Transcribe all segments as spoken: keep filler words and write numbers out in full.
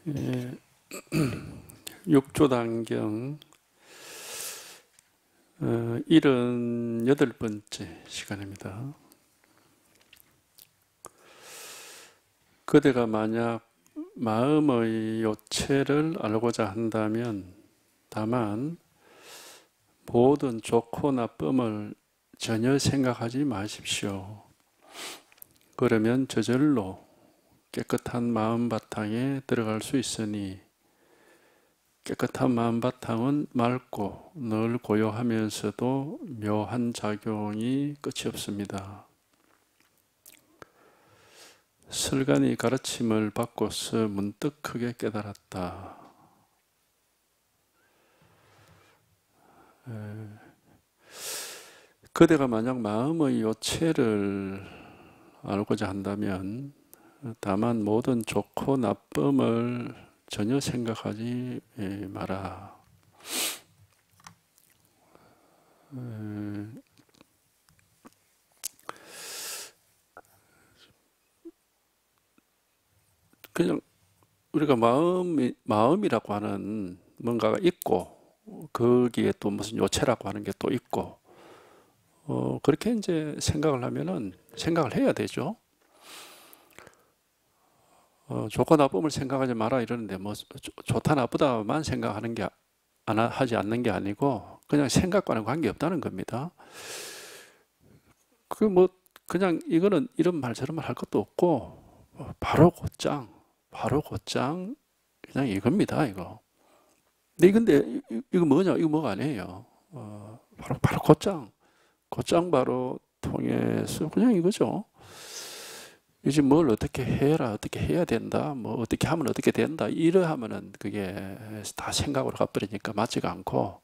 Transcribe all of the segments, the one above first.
예, 육조단경 어, 일흔여덟 번째 시간입니다. 그대가 만약 마음의 요체를 알고자 한다면 다만 모든 좋고 나쁨을 전혀 생각하지 마십시오. 그러면 저절로 깨끗한 마음 바탕에 들어갈 수 있으니 깨끗한 마음 바탕은 맑고 늘 고요하면서도 묘한 작용이 끝이 없습니다. 설간이 가르침을 받고서 문득 크게 깨달았다. 에, 그대가 만약 마음의 요체를 알고자 한다면 다만 모든 좋고 나쁨을 전혀 생각하지 마라. 그냥 우리가 마음이, 마음이라고 하는 뭔가가 있고 거기에 또 무슨 요체라고 하는 게 또 있고 어, 그렇게 이제 생각을 하면은 생각을 해야 되죠. 어, 좋고 나쁨을 생각하지 마라 이러는데 뭐 좋다 나쁘다만 생각하는 게 안 하지 않는 게 아니고 그냥 생각과는 관계 없다는 겁니다. 그 뭐 그냥 이거는 이런 말 저런 말 할 것도 없고 바로 곧장 바로 곧장 그냥 이겁니다 이거. 근데 이건데 이거 뭐냐 이거 뭐가 아니에요. 어, 바로 바로 곧장 곧장 바로 통해서 그냥 이거죠. 이제 뭘 어떻게 해라, 어떻게 해야 된다, 뭐 어떻게 하면 어떻게 된다, 이러하면은 그게 다 생각으로 가버리니까 맞지가 않고,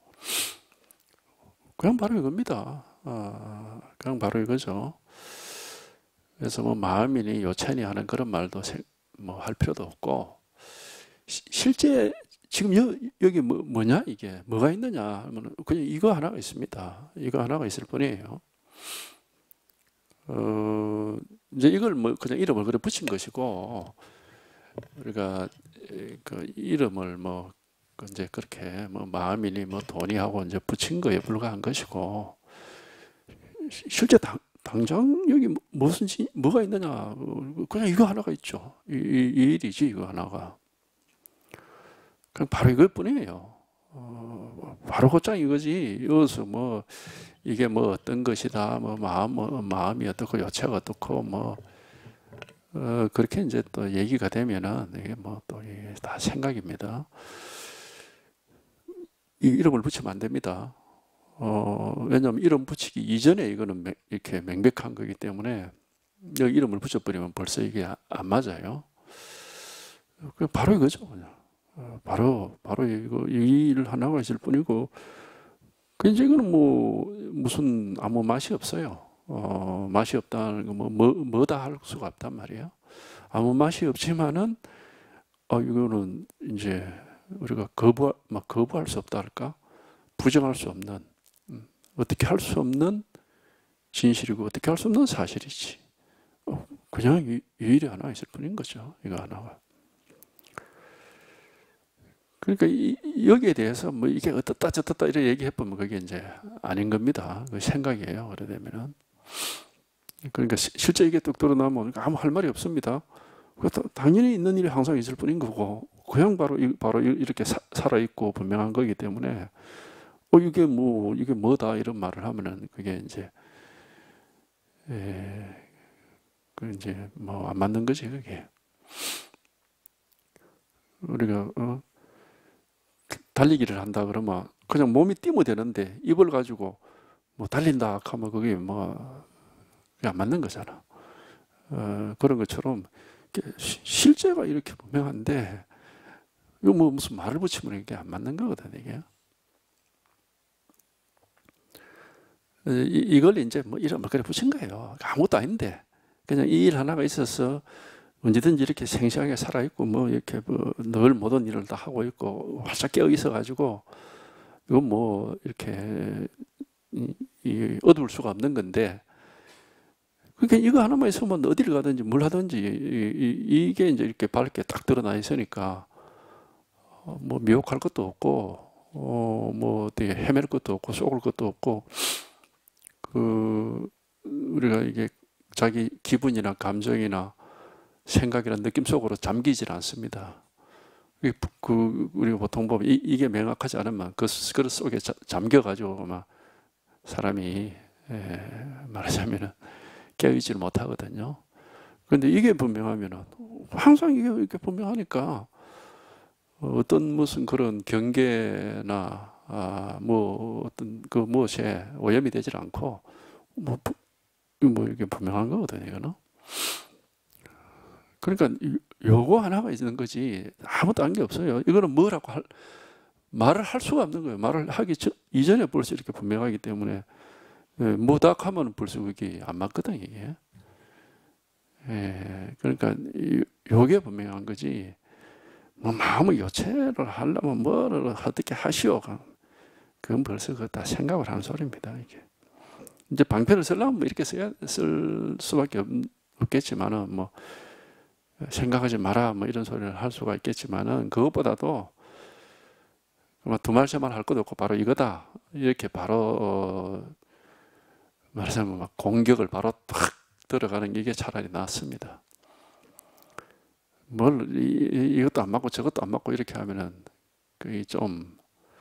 그냥 바로 이겁니다. 어, 그냥 바로 이거죠. 그래서 뭐 마음이니 요체니 하는 그런 말도 뭐 할 필요도 없고, 시, 실제 지금 여, 여기 뭐, 뭐냐, 이게 뭐가 있느냐 하면 그냥 이거 하나가 있습니다. 이거 하나가 있을 뿐이에요. 어, 이제 이걸 뭐 그냥 이름을 그래 붙인 것이고, 우리가 그 이름을 뭐 이제 그렇게 뭐 마음이니 뭐 돈이 하고 이제 붙인 거에 불과한 것이고, 실제 당, 당장 여기 무슨 뭐가 있느냐, 그냥 이거 하나가 있죠. 이, 이, 이 일이지 이거 하나가. 그냥 바로 이것뿐이에요. 어, 바로 곧장 이거지. 여기서 뭐 이게 뭐 어떤 것이다, 뭐 마음, 뭐 마음이 어떻고 요체가 어떻고 뭐 어, 그렇게 이제 또 얘기가 되면은 이게 뭐 또 다 생각입니다. 이 이름을 붙이면 안 됩니다. 어, 왜냐하면 이름 붙이기 이전에 이거는 매, 이렇게 명백한 거기 때문에 여기 이름을 붙여버리면 벌써 이게 안 맞아요. 바로 이거죠, 그냥. 어, 바로 바로 이거 이 일 하나가 있을 뿐이고. 이제 이거는 뭐 무슨 아무 맛이 없어요. 어, 맛이 없다는 거 뭐, 뭐 뭐다 할 수가 없단 말이에요. 아무 맛이 없지만은 어, 이거는 이제 우리가 거부 막 거부할 수 없다 할까? 부정할 수 없는 음, 어떻게 할 수 없는 진실이고 어떻게 할 수 없는 사실이지. 어, 그냥 이, 이 일이 하나 있을 뿐인 거죠. 이거 하나가. 그러니까 이, 여기에 대해서 뭐 이게 어떻다 저떻다 이렇게 얘기해보면 그게 이제 아닌 겁니다. 그 생각이에요. 그래 되면은. 그러니까 시, 실제 이게 뚝 드러나면 아무 할 말이 없습니다. 당연히 있는 일이 항상 있을 뿐인 거고, 그냥 바로, 바로 이렇게 사, 살아있고 분명한 거기 때문에, 어, 이게 뭐, 이게 뭐다, 이런 말을 하면은 그게 이제, 에, 그 이제 뭐 안 맞는 거지, 그게. 우리가, 어, 달리기를 한다 그러면 그냥 몸이 뛰면 되는데 입을 가지고 뭐 달린다 하면 그게 뭐 안 맞는 거잖아. 어, 그런 것처럼 실제가 이렇게 분명한데 이거 뭐 무슨 말을 붙이면 이게 안 맞는 거거든 이게. 이, 이걸 이제 뭐 이름을 그래 붙인 거예요. 아무것도 아닌데 그냥 이 일 하나가 있어서 언제든지 이렇게 생생하게 살아있고, 뭐, 이렇게, 뭐, 늘 모든 일을 다 하고 있고, 활짝 깨어 있어가지고, 이건 뭐, 이렇게, 이, 이, 어두울 수가 없는 건데, 그러니까 이거 하나만 있으면 어디를 가든지 뭘 하든지, 이, 이, 이게 이제 이렇게 밝게 딱 드러나 있으니까, 어, 뭐 미혹할 것도 없고, 어, 뭐 어떻게 헤맬 것도 없고, 속을 것도 없고, 그 우리가 이게 자기 기분이나 감정이나 생각이나 느낌 속으로 잠기질 않습니다. 그 우리가 보통 보면 이, 이게 명확하지 않으면 그 그릇 속에 자, 잠겨가지고 막 사람이 에, 말하자면은 깨어있지를 못하거든요. 그런데 이게 분명하면은 항상 이게 이렇게 분명하니까 어떤 무슨 그런 경계나 아, 뭐 어떤 그 무엇에 오염이 되질 않고 뭐, 뭐 이게 분명한 거거든요, 이거는. 그러니까 요거 하나가 있는 거지 아무것도 한 게 없어요. 이거는 뭐라고 할, 말을 할 수가 없는 거예요. 말을 하기 저, 이전에 벌써 이렇게 분명하기 때문에 예, 뭐닥하면 벌써 그게 안 맞거든 이게. 예, 그러니까 이, 요게 분명한 거지. 뭐 마음의 요체를 하려면 뭐를 어떻게 하시오. 그건 벌써 그다 생각을 하는 소리입니다. 이게. 이제 방편을 쓰려면 뭐 이렇게 써야, 쓸 수밖에 없, 없겠지만은 뭐 생각하지 마라 뭐 이런 소리를 할 수가 있겠지만은 그것보다도 두 말 세 말 할 것도 없고 바로 이거다 이렇게 바로 어, 말하자면 막 공격을 바로 탁 들어가는 게 이게 차라리 낫습니다. 뭘 이, 이것도 안 맞고 저것도 안 맞고 이렇게 하면은 그게 좀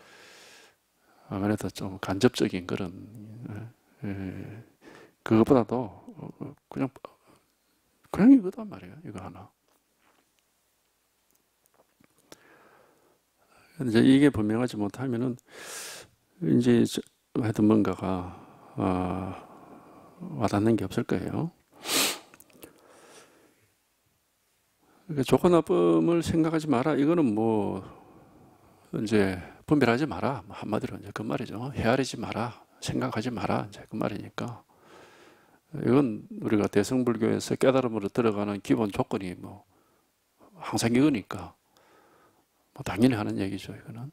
아무래도 좀 간접적인 그런 에, 그것보다도 그냥 그냥 이거단 말이에요. 이거 하나. 이제 이게 분명하지 못하면은 이제 하여튼 뭔가가 어, 와닿는 게 없을 거예요. 그러니까 좋고 나쁨을 생각하지 마라. 이거는 뭐 이제 분별하지 마라. 한마디로 이제 그 말이죠. 헤아리지 마라. 생각하지 마라. 이제 그 말이니까. 이건 우리가 대승불교에서 깨달음으로 들어가는 기본 조건이 뭐 항상 이거니까 뭐 당연히 하는 얘기죠. 이거는.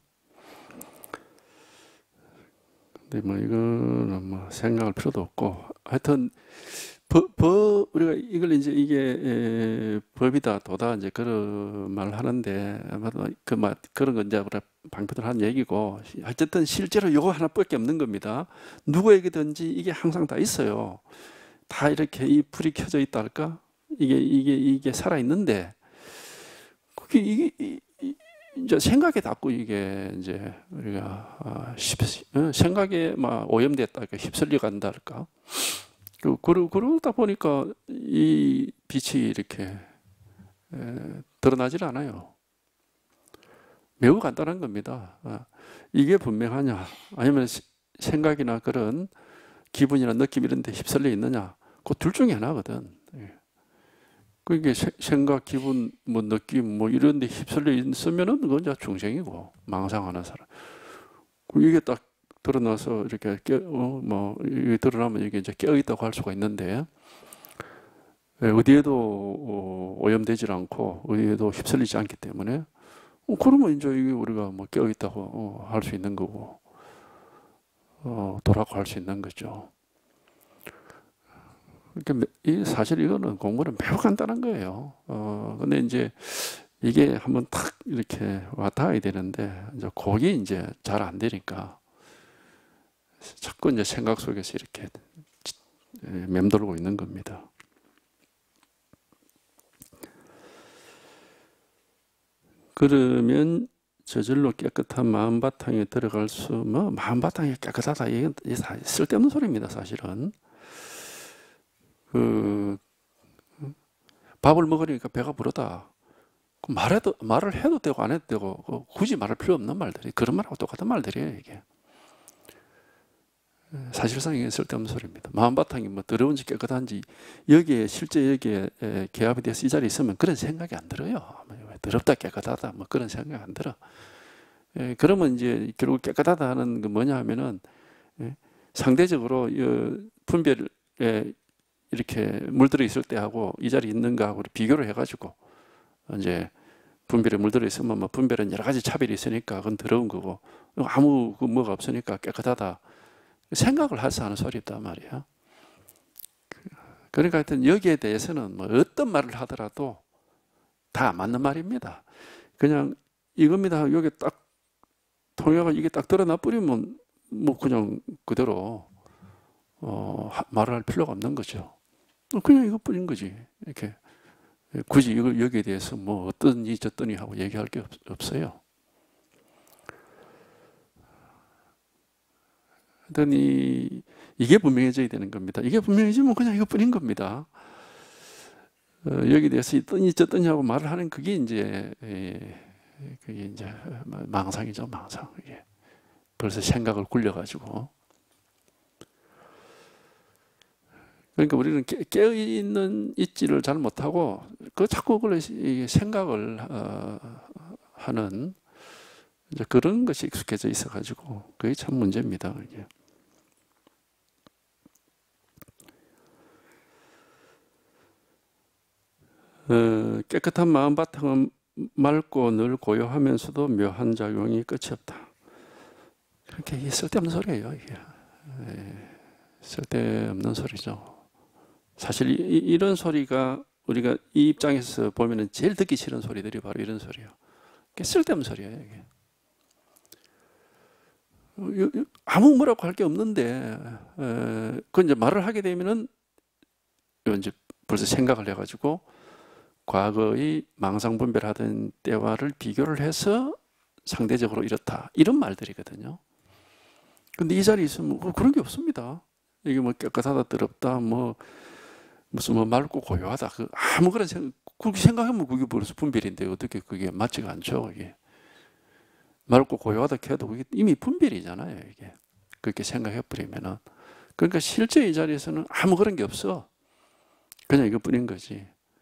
근데 뭐 이거는 뭐 생각할 필요도 없고 하여튼 법, 법 우리가 이걸 이제 이게 에, 법이다 도다 이제 그런 말 하는데 아마도 그말 그런 건 이제 방패들 하는 얘기고 어쨌든 실제로 요거 하나밖에 없는 겁니다. 누구에게든지 이게 항상 다 있어요. 다 이렇게 이 불이 켜져 있다 할까? 이게, 이게, 이게 살아있는데, 그게, 이게, 이, 이, 이제 생각에 닿고 이게 이제 우리가, 아, 휩, 어, 생각에 막 오염됐다 할까? 휩쓸려 간다 할까? 그, 그러, 그러다 보니까 이 빛이 이렇게 에, 드러나질 않아요. 매우 간단한 겁니다. 아, 이게 분명하냐? 아니면 시, 생각이나 그런 기분이나 느낌 이런 데 휩쓸려 있느냐? 그 둘 중에 하나거든. 그게 생각, 기분, 뭐 느낌, 뭐 이런 데 휩쓸려 있으면은 그건 이제 중생이고 망상하는 사람. 이게 딱 드러나서 이렇게 깨, 어, 뭐 이게 드러나면 이게 이제 깨어 있다고 할 수가 있는데 어디에도 어, 오염되질 않고 어디에도 휩쓸리지 않기 때문에 어, 그러면 이제 이게 우리가 뭐 깨어 있다고 어, 할 수 있는 거고 어, 도라고 할 수 있는 거죠. 그러니까 이 사실 이거는 공부는 매우 간단한 거예요. 어, 근데 이제 이게 한번 탁 이렇게 와 닿아야 되는데 이제 그게 이제 잘 안 되니까 자꾸 이제 생각 속에서 이렇게 맴돌고 있는 겁니다. 그러면 저절로 깨끗한 마음 바탕에 들어갈 수, 뭐 마음 바탕이 깨끗하다 이게 쓸데없는 소리입니다, 사실은. 그 밥을 먹으니까 배가 부르다. 말해도 말을 해도 되고 안 해도 되고 굳이 말할 필요 없는 말들이 그런 말하고 똑같은 말들이에요 이게. 사실상 이게 쓸데없는 소리입니다. 마음 바탕이 뭐 더러운지 깨끗한지 여기에 실제 여기에 개합이 돼서 이 자리에 있으면 그런 생각이 안 들어요. 더럽다 깨끗하다 뭐 그런 생각 안 들어. 예, 그러면 이제 결국 깨끗하다 하는 게 뭐냐 하면은 예, 상대적으로 분별에 이렇게 물들어 있을 때하고 이 자리에 있는 거하고 비교를 해가지고 이제 분별에 물들어 있으면 뭐 분별은 여러 가지 차별이 있으니까 그건 더러운 거고 아무 그 뭐가 없으니까 깨끗하다 생각을 해서 하는 소리다 말이야. 그러니까 하여튼 여기에 대해서는 뭐 어떤 말을 하더라도 다 맞는 말입니다. 그냥 이겁니다. 여기 딱 통역을 이게 딱 드러나 버리면 뭐 그냥 그대로 어, 말을 할 필요가 없는 거죠. 그냥 이것뿐인 거지. 이렇게 굳이 이걸 여기에 대해서 뭐 어떠니 저떠니 하고 얘기할 게 없, 없어요. 하여튼 이, 이게 분명해져야 되는 겁니다. 이게 분명해지면 그냥 이것뿐인 겁니다. 어, 여기에 대해서 있더니 저더니 하고 말을 하는 그게 이제 예, 그게 이제 망상이죠, 망상. 이게 벌써 생각을 굴려가지고. 그러니까 우리는 깨어 있는 있지를 잘 못하고 그 자꾸 그걸 생각을 어, 하는 이제 그런 것이 익숙해져 있어가지고 그게 참 문제입니다. 이게. 어, 깨끗한 마음 바탕은 맑고 늘 고요하면서도 묘한 작용이 끝이 없다. 그렇게 쓸데없는 소리예요, 이게. 예, 쓸데없는 소리죠. 사실 이, 이런 소리가 우리가 이 입장에서 보면은 제일 듣기 싫은 소리들이 바로 이런 소리예요. 쓸데없는 소리예요, 이게. 아무 뭐라고 할 게 없는데, 에, 그 이제 말을 하게 되면은 이제 벌써 생각을 해가지고 과거의 망상분별하던 때와를 비교를 해서 상대적으로 이렇다. 이런 말들이거든요. 근데 이 자리에 있으면 뭐 그런 게 없습니다. 이게 뭐 깨끗하다, 더럽다, 뭐 무슨 뭐 맑고 고요하다. 그 아무 그런 생각, 그렇게 생각하면 그게 벌써 분별인데 어떻게 그게 맞지가 않죠. 이게 맑고 고요하다 해도 그게 이미 분별이잖아요. 이게 그렇게 생각해버리면은. 그러니까 실제 이 자리에서는 아무 그런 게 없어. 그냥 이것뿐인 거지.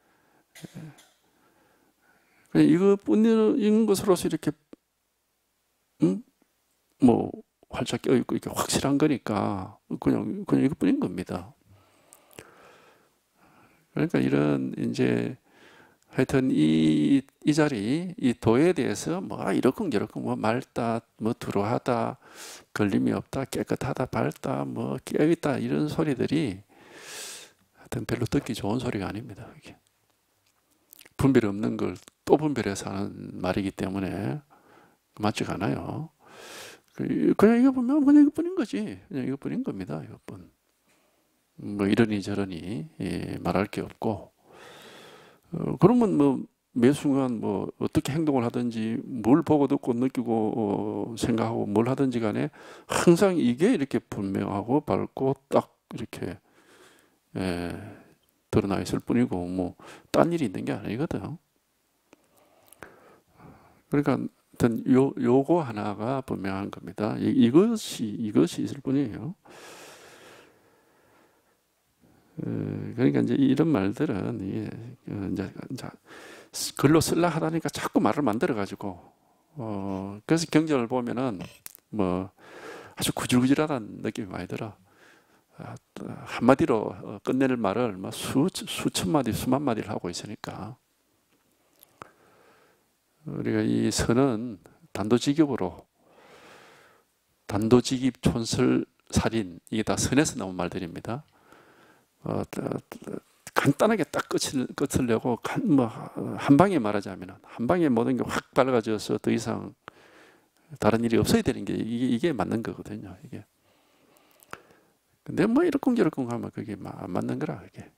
그냥 이것뿐인 것으로서 이렇게 음? 뭐 활짝 껴있고 이렇게 확실한 거니까 그냥 그냥 이것뿐인 겁니다. 그러니까 이런 이제 하여튼 이, 이 자리 이 도에 대해서 뭐 이렇건 저렇건 뭐 맑다 뭐 두루하다 걸림이 없다 깨끗하다 밝다 뭐 깨어있다 이런 소리들이 하여튼 별로 듣기 좋은 소리가 아닙니다. 이게. 분별 없는 걸 또 분별해서 하는 말이기 때문에 맞지가 않아요. 그냥 이거 보면 그냥 이것뿐인 거지. 그냥 이것뿐인 겁니다. 이것뿐. 뭐 이러니 저러니 예, 말할 게 없고 어, 그러면 뭐 매 순간 뭐 어떻게 행동을 하든지 뭘 보고 듣고 느끼고 어, 생각하고 뭘 하든지 간에 항상 이게 이렇게 분명하고 밝고 딱 이렇게 예, 드러나 있을 뿐이고 뭐 딴 일이 있는 게 아니거든. 그러니까 어떤 요, 요거 하나가 분명한 겁니다. 이, 이것이 이것이 있을 뿐이에요. 그러니까 이제 이런 말들은 이제 글로 쓸라 하다니까 자꾸 말을 만들어 가지고 어 그래서 경전을 보면은 뭐 아주 구질구질하다는 느낌이 많이 들어. 한마디로 끝내는 말을 뭐 수, 수천 마디 수만 마디를 하고 있으니까 우리가 이 선은 단도직입으로 단도직입 촌설살인 이게 다 선에서 나온 말들입니다. 어, 간단하게 딱 끝을, 끝을 내고 뭐 한 방에 말하자면 한 방에 모든 게 확 밝아져서 더 이상 다른 일이 없어야 되는 게 이게, 이게 맞는 거거든요. 이게. 근데 뭐 이렇쿵저렇쿵 하면 그게 안 맞는 거라 그게.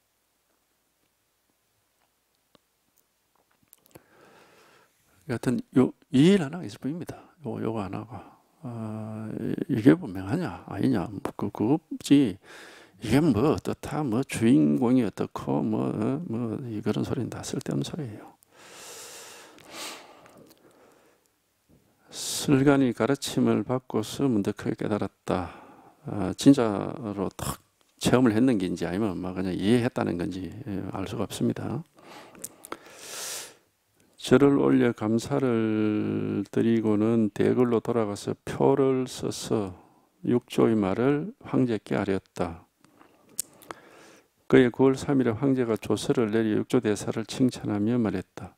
여하튼 요 이 일 하나가 있을 뿐입니다. 요 요거 하나가 어, 이게 분명하냐 아니냐 그 그거지. 이게 뭐 어떻다 뭐 주인공이 어떻고 뭐뭐 뭐 그런 소리는 다 쓸데없는 소리예요. 슬간이 가르침을 받고서 문득하게 깨달았다. 아, 진짜로 딱 체험을 했는 건지 아니면 막 그냥 이해했다는 건지 알 수가 없습니다. 절을 올려 감사를 드리고는 대궐로 돌아가서 표를 써서 육조의 말을 황제께 아뢰었다. 그의 구월 삼 일에 황제가 조서를 내려 육조 대사를 칭찬하며 말했다.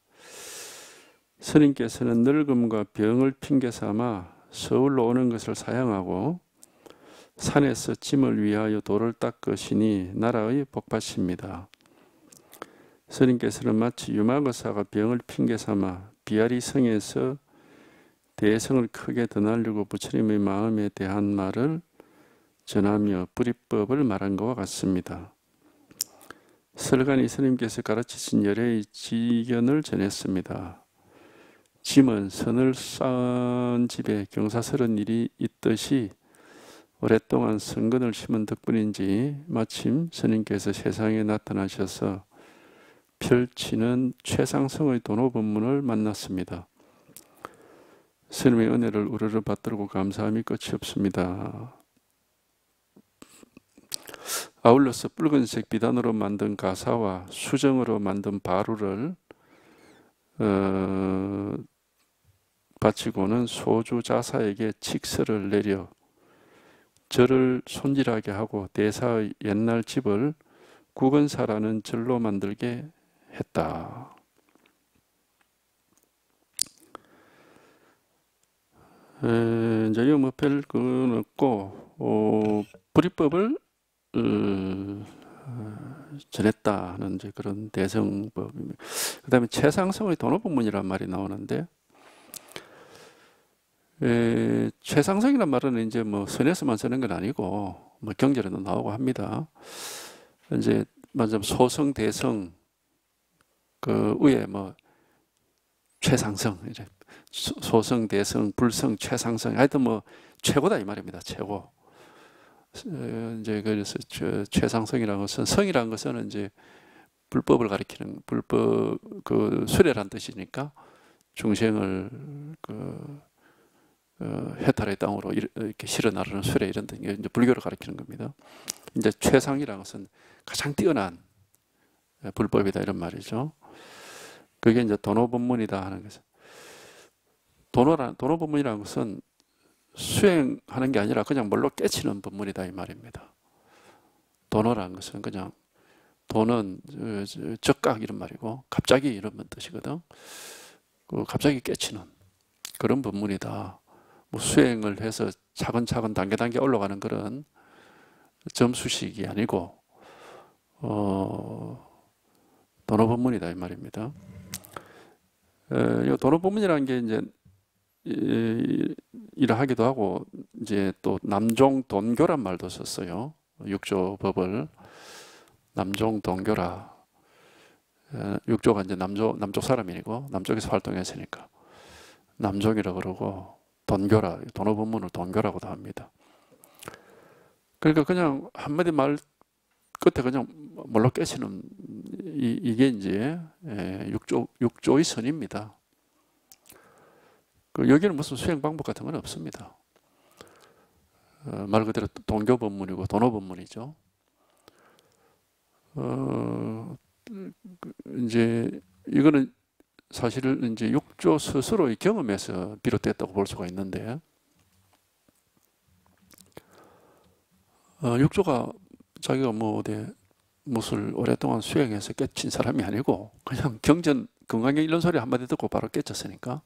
스님께서는 늙음과 병을 핑계 삼아 서울로 오는 것을 사양하고 산에서 짐을 위하여 돌을 닦으시니 나라의 복받십니다. 스님께서는 마치 유마거사가 병을 핑계 삼아 비아리 성에서 대성을 크게 드날리고 부처님의 마음에 대한 말을 전하며 불이법을 말한 것과 같습니다. 설간이 스님께서 가르치신 열애의 지견을 전했습니다. 짐은 선을 쌓은 집에 경사스러운 일이 있듯이 오랫동안 선근을 심은 덕분인지 마침 스님께서 세상에 나타나셔서 펼치는 최상승의 도노법문을 만났습니다. 스님의 은혜를 우러러 받들고 감사함이 끝이 없습니다. 아울러서 붉은색 비단으로 만든 가사와 수정으로 만든 바루를 어, 바치고는 소주 자사에게 칙서를 내려 절을 손질하게 하고 대사의 옛날 집을 국은사라는 절로 만들게 했다. 에, 이제 이 뭐별 그건 없고 어, 불이법을 어, 전했다는 이제 그런 대성법입니다. 그 다음에 최상성의 도노법문이란 말이 나오는데, 에, 최상성이란 말은 이제 뭐 선에서만 쓰는 건 아니고, 뭐 경전에도 나오고 합니다. 이제 맞아 소성, 대성, 그 위에 뭐 최상성, 이제 소성, 대성, 불성, 최상성, 하여튼 뭐 최고다 이 말입니다. 최고. 이제 그래서 최상성이라는 것은 성이라는 것은 이제 불법을 가리키는 불법 그 수레란 뜻이니까 중생을 그 어, 해탈의 땅으로 이렇게 실어 나르는 수레 이런 등 이제 불교를 가리키는 겁니다. 이제 최상이라는 것은 가장 뛰어난 불법이다 이런 말이죠. 그게 이제 도노법문이다 하는 것은 도노란 도노법문이라는 것은 수행하는 게 아니라 그냥 뭘로 깨치는 법문이다 이 말입니다. 도노라는 것은 그냥 도는 적각 이런 말이고 갑자기 이런 뜻이거든. 갑자기 깨치는 그런 법문이다. 뭐 수행을 해서 차근차근 단계 단계 올라가는 그런 점수식이 아니고 어, 도노 법문이다 이 말입니다. 이 도노 법문이라는 게 이제 이러하기도 하고 이제 또 남종 돈교란 말도 썼어요. 육조 법을 남종 돈교라. 육조가 이제 남조 남쪽 사람이고 남쪽에서 활동했으니까 남종이라 그러고 돈교라 도노 법문을 돈교라고도 합니다. 그러니까 그냥 한마디 말 끝에 그냥 뭘로 깨치는 이, 이게 이제 육조 육조의 선입니다. 그 여기는 무슨 수행 방법 같은 건 없습니다. 어, 말 그대로 동교 법문이고 도노 법문이죠. 어, 이제 이거는 사실 이제 육조 스스로의 경험에서 비롯됐다고 볼 수가 있는데, 어, 육조가 자기가 뭐 어디 무술 오랫동안 수행해서 깨친 사람이 아니고 그냥 경전 건강경 이런 소리 한마디 듣고 바로 깨쳤으니까.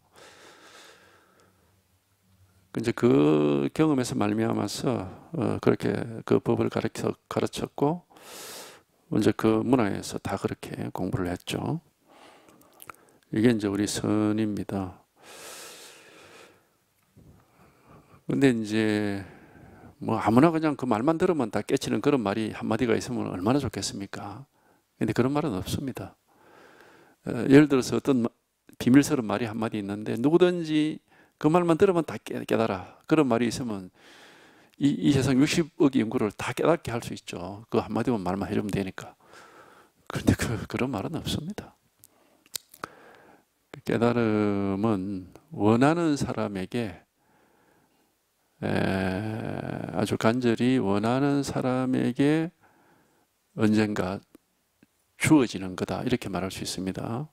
이제 그 경험에서 말미암아서 어, 그렇게 그 법을 가르쳐 가르쳤고 이제 그 문화에서 다 그렇게 공부를 했죠. 이게 이제 우리 선입니다. 근데 이제 뭐 아무나 그냥 그 말만 들으면 다 깨치는 그런 말이 한마디가 있으면 얼마나 좋겠습니까? 근데 그런 말은 없습니다. 어, 예를 들어서 어떤 비밀스러운 말이 한마디 있는데 누구든지 그 말만 들으면 다 깨달아. 그런 말이 있으면 이, 이 세상 육십억의 인구를 다 깨닫게 할 수 있죠. 그 한마디만 말만 해주면 되니까. 그런데 그, 그런 말은 없습니다. 깨달음은 원하는 사람에게 에, 아주 간절히 원하는 사람에게 언젠가 주어지는 거다. 이렇게 말할 수 있습니다.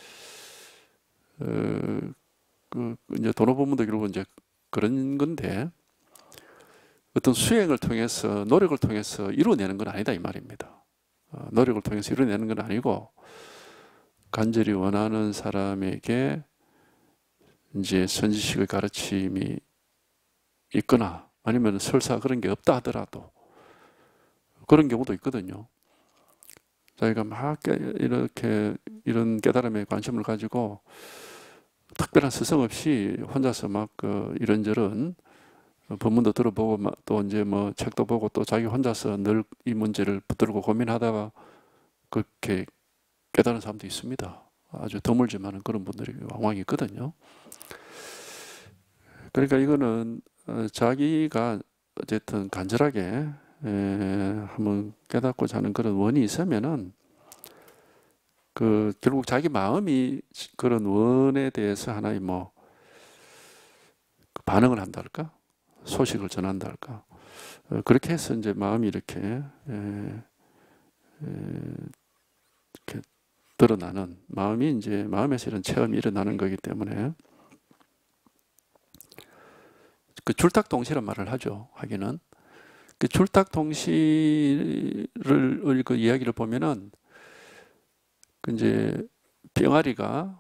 어, 그 이제 도노 법문도 결국 이제 그런 건데 어떤 수행을 통해서 노력을 통해서 이루어내는 건 아니다 이 말입니다. 어, 노력을 통해서 이루어내는 건 아니고 간절히 원하는 사람에게 이제 선지식의 가르침이 있거나 아니면 설사 그런 게 없다 하더라도 그런 경우도 있거든요. 자기가 막 이렇게 이런 깨달음에 관심을 가지고 특별한 스승 없이 혼자서 막 그 이런저런 법문도 들어보고 막 또 이제 뭐 책도 보고 또 자기 혼자서 늘 이 문제를 붙들고 고민하다가 그렇게 깨달은 사람도 있습니다. 아주 드물지만은 그런 분들이 왕왕 있거든요. 그러니까 이거는 어, 자기가 어쨌든 간절하게 에, 한번 깨닫고자 하는 그런 원이 있으면은 그 결국 자기 마음이 그런 원에 대해서 하나의 뭐 반응을 한달까, 소식을 전한달까, 어, 그렇게 해서 이제 마음이 이렇게 에, 에, 이렇게 드러나는 마음이 이제 마음에서 이런 체험이 일어나는 거기 때문에 그 줄탁동시란 말을 하죠. 하기는 그 줄탁동시를 그 이야기를 보면은 그 이제 병아리가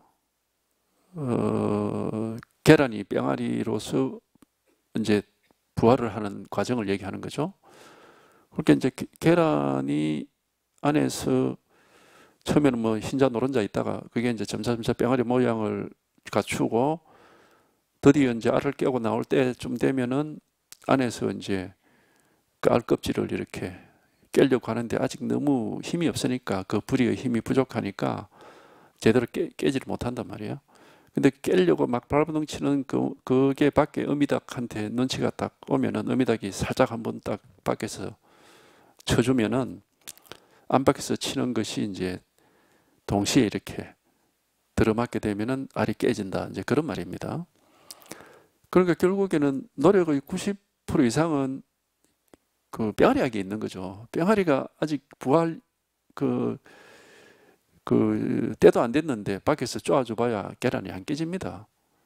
어, 계란이 병아리로서 이제 부활을 하는 과정을 얘기하는 거죠. 그렇게 이제 계란이 안에서 처음에는 뭐 흰자 노른자 있다가 그게 이제 점차점차 병아리 모양을 갖추고 드디어 이제 알을 깨고 나올 때쯤 되면은 안에서 이제 그 알 껍질을 이렇게 깨려고 하는데 아직 너무 힘이 없으니까 그 불의 힘이 부족하니까 제대로 깨, 깨지를 못한단 말이에요. 근데 깨려고 막 발버둥치는 그, 그게 밖에 어미닭한테 눈치가 딱 오면은 어미닭이 살짝 한번 딱 밖에서 쳐주면은 안 밖에서 치는 것이 이제 동시에 이렇게 들어맞게 되면은 알이 깨진다. 이제 그런 말입니다. 그러니까 결국에는 노력의 구십 퍼센트 이상은 그 병아리학에 있는 거죠. 병아리가 아직 부활 그, 그 때도 안 됐는데 밖에서 쪼아줘봐야 계란이 안 깨집니다.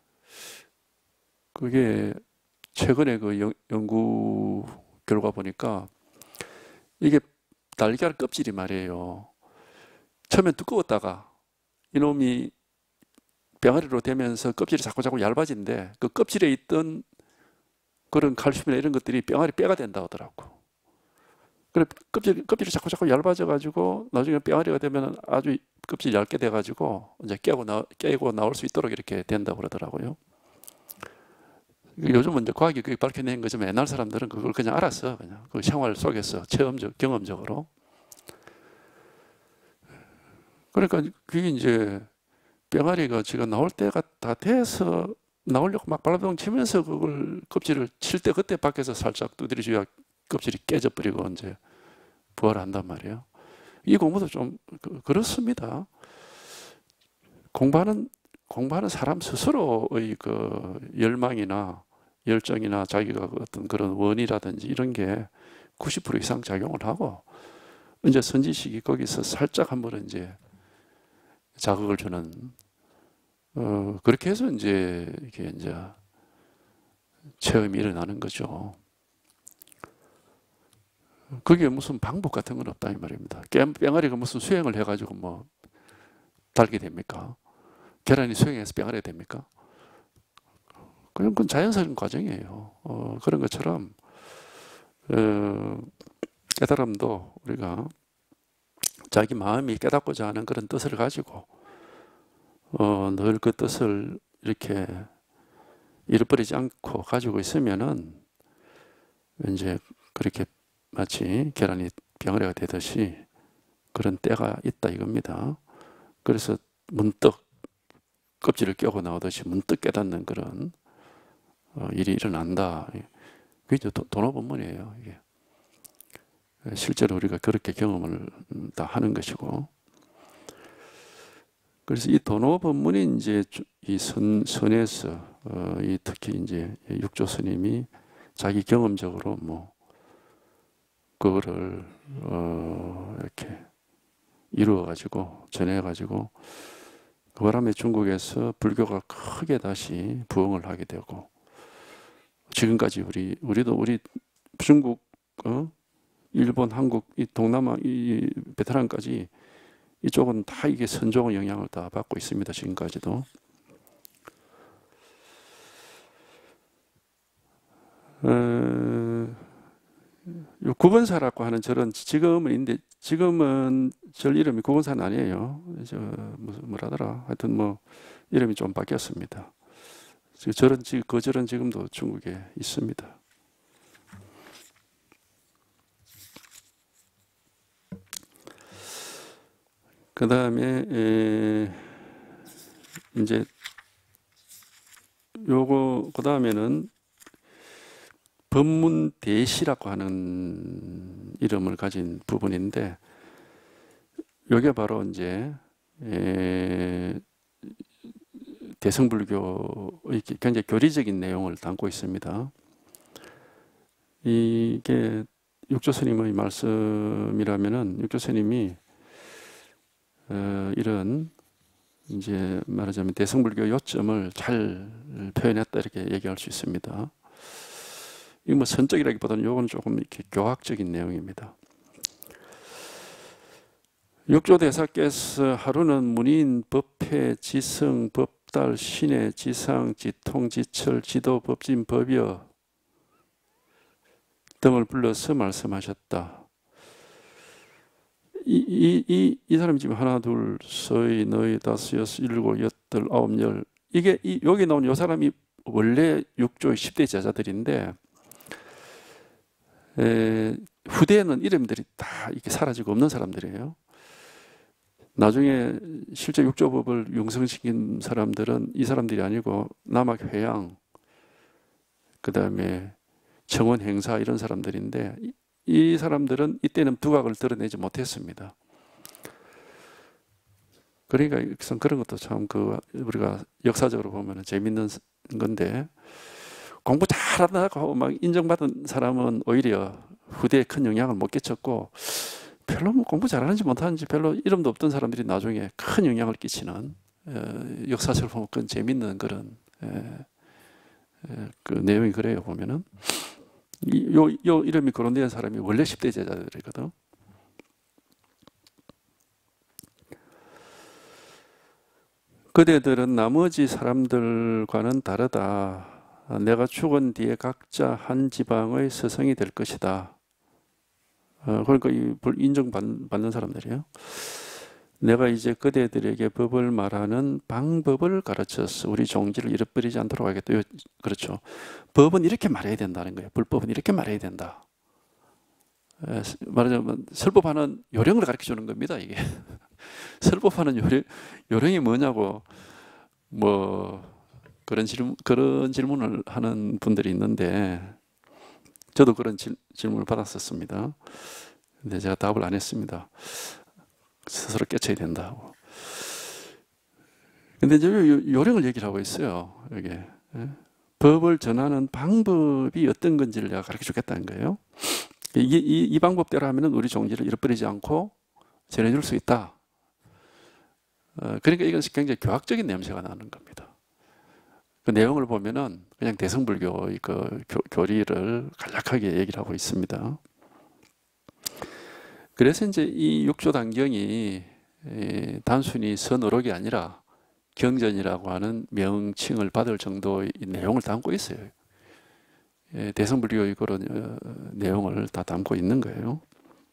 그게 최근에 그 연, 연구 결과 보니까 이게 달걀 껍질이 말이에요. 처음엔 두꺼웠다가 이놈이 병아리로 되면서 껍질이 자꾸 자꾸 얇아진대. 그 껍질에 있던 그런 칼슘이나 이런 것들이 병아리 뼈가 된다 하더라고. 그래 껍질 껍질이 자꾸 자꾸 얇아져 가지고 나중에 병아리가 되면 아주 껍질이 얇게 돼 가지고 이제 깨고 나 깨고 나올 수 있도록 이렇게 된다고 그러더라고요. 요즘은 이제 과학이 그게 밝혀낸 거지만 옛날 사람들은 그걸 그냥 알았어. 그냥 그 생활 속에서 체험적 경험적으로. 그러니까 그게 이제 병아리가 지가 나올 때가 다 돼서 나오려고 막 발버둥 치면서 그걸 껍질을 칠 때 그때 밖에서 살짝 두드려줘야 껍질이 깨져버리고 이제 부활한단 말이에요. 이 공부도 좀 그, 그렇습니다. 공부하는 공부하는 사람 스스로의 그 열망이나 열정이나 자기가 어떤 그런 원이라든지 이런 게 구십 퍼센트 이상 작용을 하고 이제 선지식이 거기서 살짝 한번 이제 자극을 주는 어, 그렇게 해서 이제 이게 이제 체험이 일어나는 거죠. 그게 무슨 방법 같은 건 없다 이 말입니다. 병아리가 무슨 수행을 해가지고 뭐 달게 됩니까? 계란이 수행해서 병아리가 됩니까? 그냥 그건 자연스러운 과정이에요. 어, 그런 것처럼 어, 깨달음도 우리가 자기 마음이 깨닫고자 하는 그런 뜻을 가지고 어, 늘 그 뜻을 이렇게 잃어버리지 않고 가지고 있으면은 이제 그렇게 마치 계란이 병아리가 되듯이 그런 때가 있다 이겁니다. 그래서 문득 껍질을 깨고 나오듯이 문득 깨닫는 그런 어, 일이 일어난다. 그게 이제 도노본문이에요. 이게. 실제로 우리가 그렇게 경험을 다 하는 것이고. 그래서 이 도노본문이 이제 이 선, 선에서 어, 이 특히 이제 육조 스님이 자기 경험적으로 뭐 그거를 어, 이렇게 이루어 가지고 전해 가지고 그 바람에 중국에서 불교가 크게 다시 부흥을 하게 되고 지금까지 우리 우리도 우리 중국, 어? 일본, 한국, 이 동남아, 이 베트남까지 이쪽은 다 이게 선종의 영향을 다 받고 있습니다. 지금까지도. 어, 구본사라고 하는 절은 지금은 있는데 지금은 절 이름이 구본사는 아니에요. 저 무슨 뭐라더라. 하여튼 뭐 이름이 좀 바뀌었습니다. 저런, 거절은 지금도 중국에 있습니다. 그 다음에 이제 요거 그 다음에는 법문대시라고 하는 이름을 가진 부분인데, 요게 바로 이제 에, 대승불교의 굉장히 교리적인 내용을 담고 있습니다. 이게 육조스님의 말씀이라면은 육조스님이 어, 이런 이제 말하자면 대승불교 요점을 잘 표현했다 이렇게 얘기할 수 있습니다. 이거 뭐 선적이라기보다는 요건 조금 이렇게 교학적인 내용입니다. 육조대사께서 하루는 문인, 법회, 지성, 법달, 신의, 지상, 지통, 지철, 지도, 법진, 법여 등을 불러서 말씀하셨다. 이, 이, 이, 이 사람이 지금 하나, 둘, 서이, 너희, 다섯, 여섯, 일곱, 여덟, 아홉, 열. 이게, 이, 여기 나온 이 사람이 원래 육조의 십 대 제자들인데, 에, 후대에는 이름들이 다 이렇게 사라지고 없는 사람들이에요. 나중에 실제 육조법을 융성시킨 사람들은 이 사람들이 아니고 남학회양, 그 다음에 청원행사 이런 사람들인데, 이, 이 사람들은 이때는 두각을 드러내지 못했습니다. 그러니까 그런 것도 참 그 우리가 역사적으로 보면 재밌는 건데, 공부 잘하다고 막 인정받은 사람은 오히려 후대에 큰 영향을 못 끼쳤고, 별로 뭐 공부 잘하는지 못하는지 별로 이름도 없던 사람들이 나중에 큰 영향을 끼치는, 에, 역사적으로 보면 그건 재밌는 그런 에, 에, 그 내용이 그래요. 보면은 이, 요, 요 이름이 거론된 사람이 원래 십 대 제자들이거든. 그대들은 나머지 사람들과는 다르다. 내가 죽은 뒤에 각자 한 지방의 스승이 될 것이다. 어, 그러니까 인정받는 사람들이에요. 내가 이제 그대들에게 법을 말하는 방법을 가르쳤어. 우리 종지를 잃어버리지 않도록 하겠다. 그렇죠. 법은 이렇게 말해야 된다는 거예요. 불법은 이렇게 말해야 된다. 에, 말하자면 설법하는 요령을 가르쳐 주는 겁니다. 이게 설법하는 요령, 요령이 뭐냐고 뭐 그런 질문 그런 질문을 하는 분들이 있는데, 저도 그런 질, 질문을 받았었습니다. 근데 제가 답을 안 했습니다. 스스로 깨쳐야 된다고. 근데 이제 요령을 얘기를 하고 있어요. 여기 법을 전하는 방법이 어떤 건지를 내가 가르쳐 주겠다는 거예요. 이, 이, 이 방법대로 하면은 우리 종지를 잃어버리지 않고 전해줄 수 있다. 어, 그러니까 이건 굉장히 교학적인 냄새가 나는 겁니다. 그 내용을 보면은 그냥 대승불교의 그 교, 교리를 간략하게 얘기를 하고 있습니다. 그래서 이제 이 육조단경이 단순히 선어록이 아니라 경전이라고 하는 명칭을 받을 정도의 내용을 담고 있어요. 대승불교의 그런 내용을 다 담고 있는 거예요.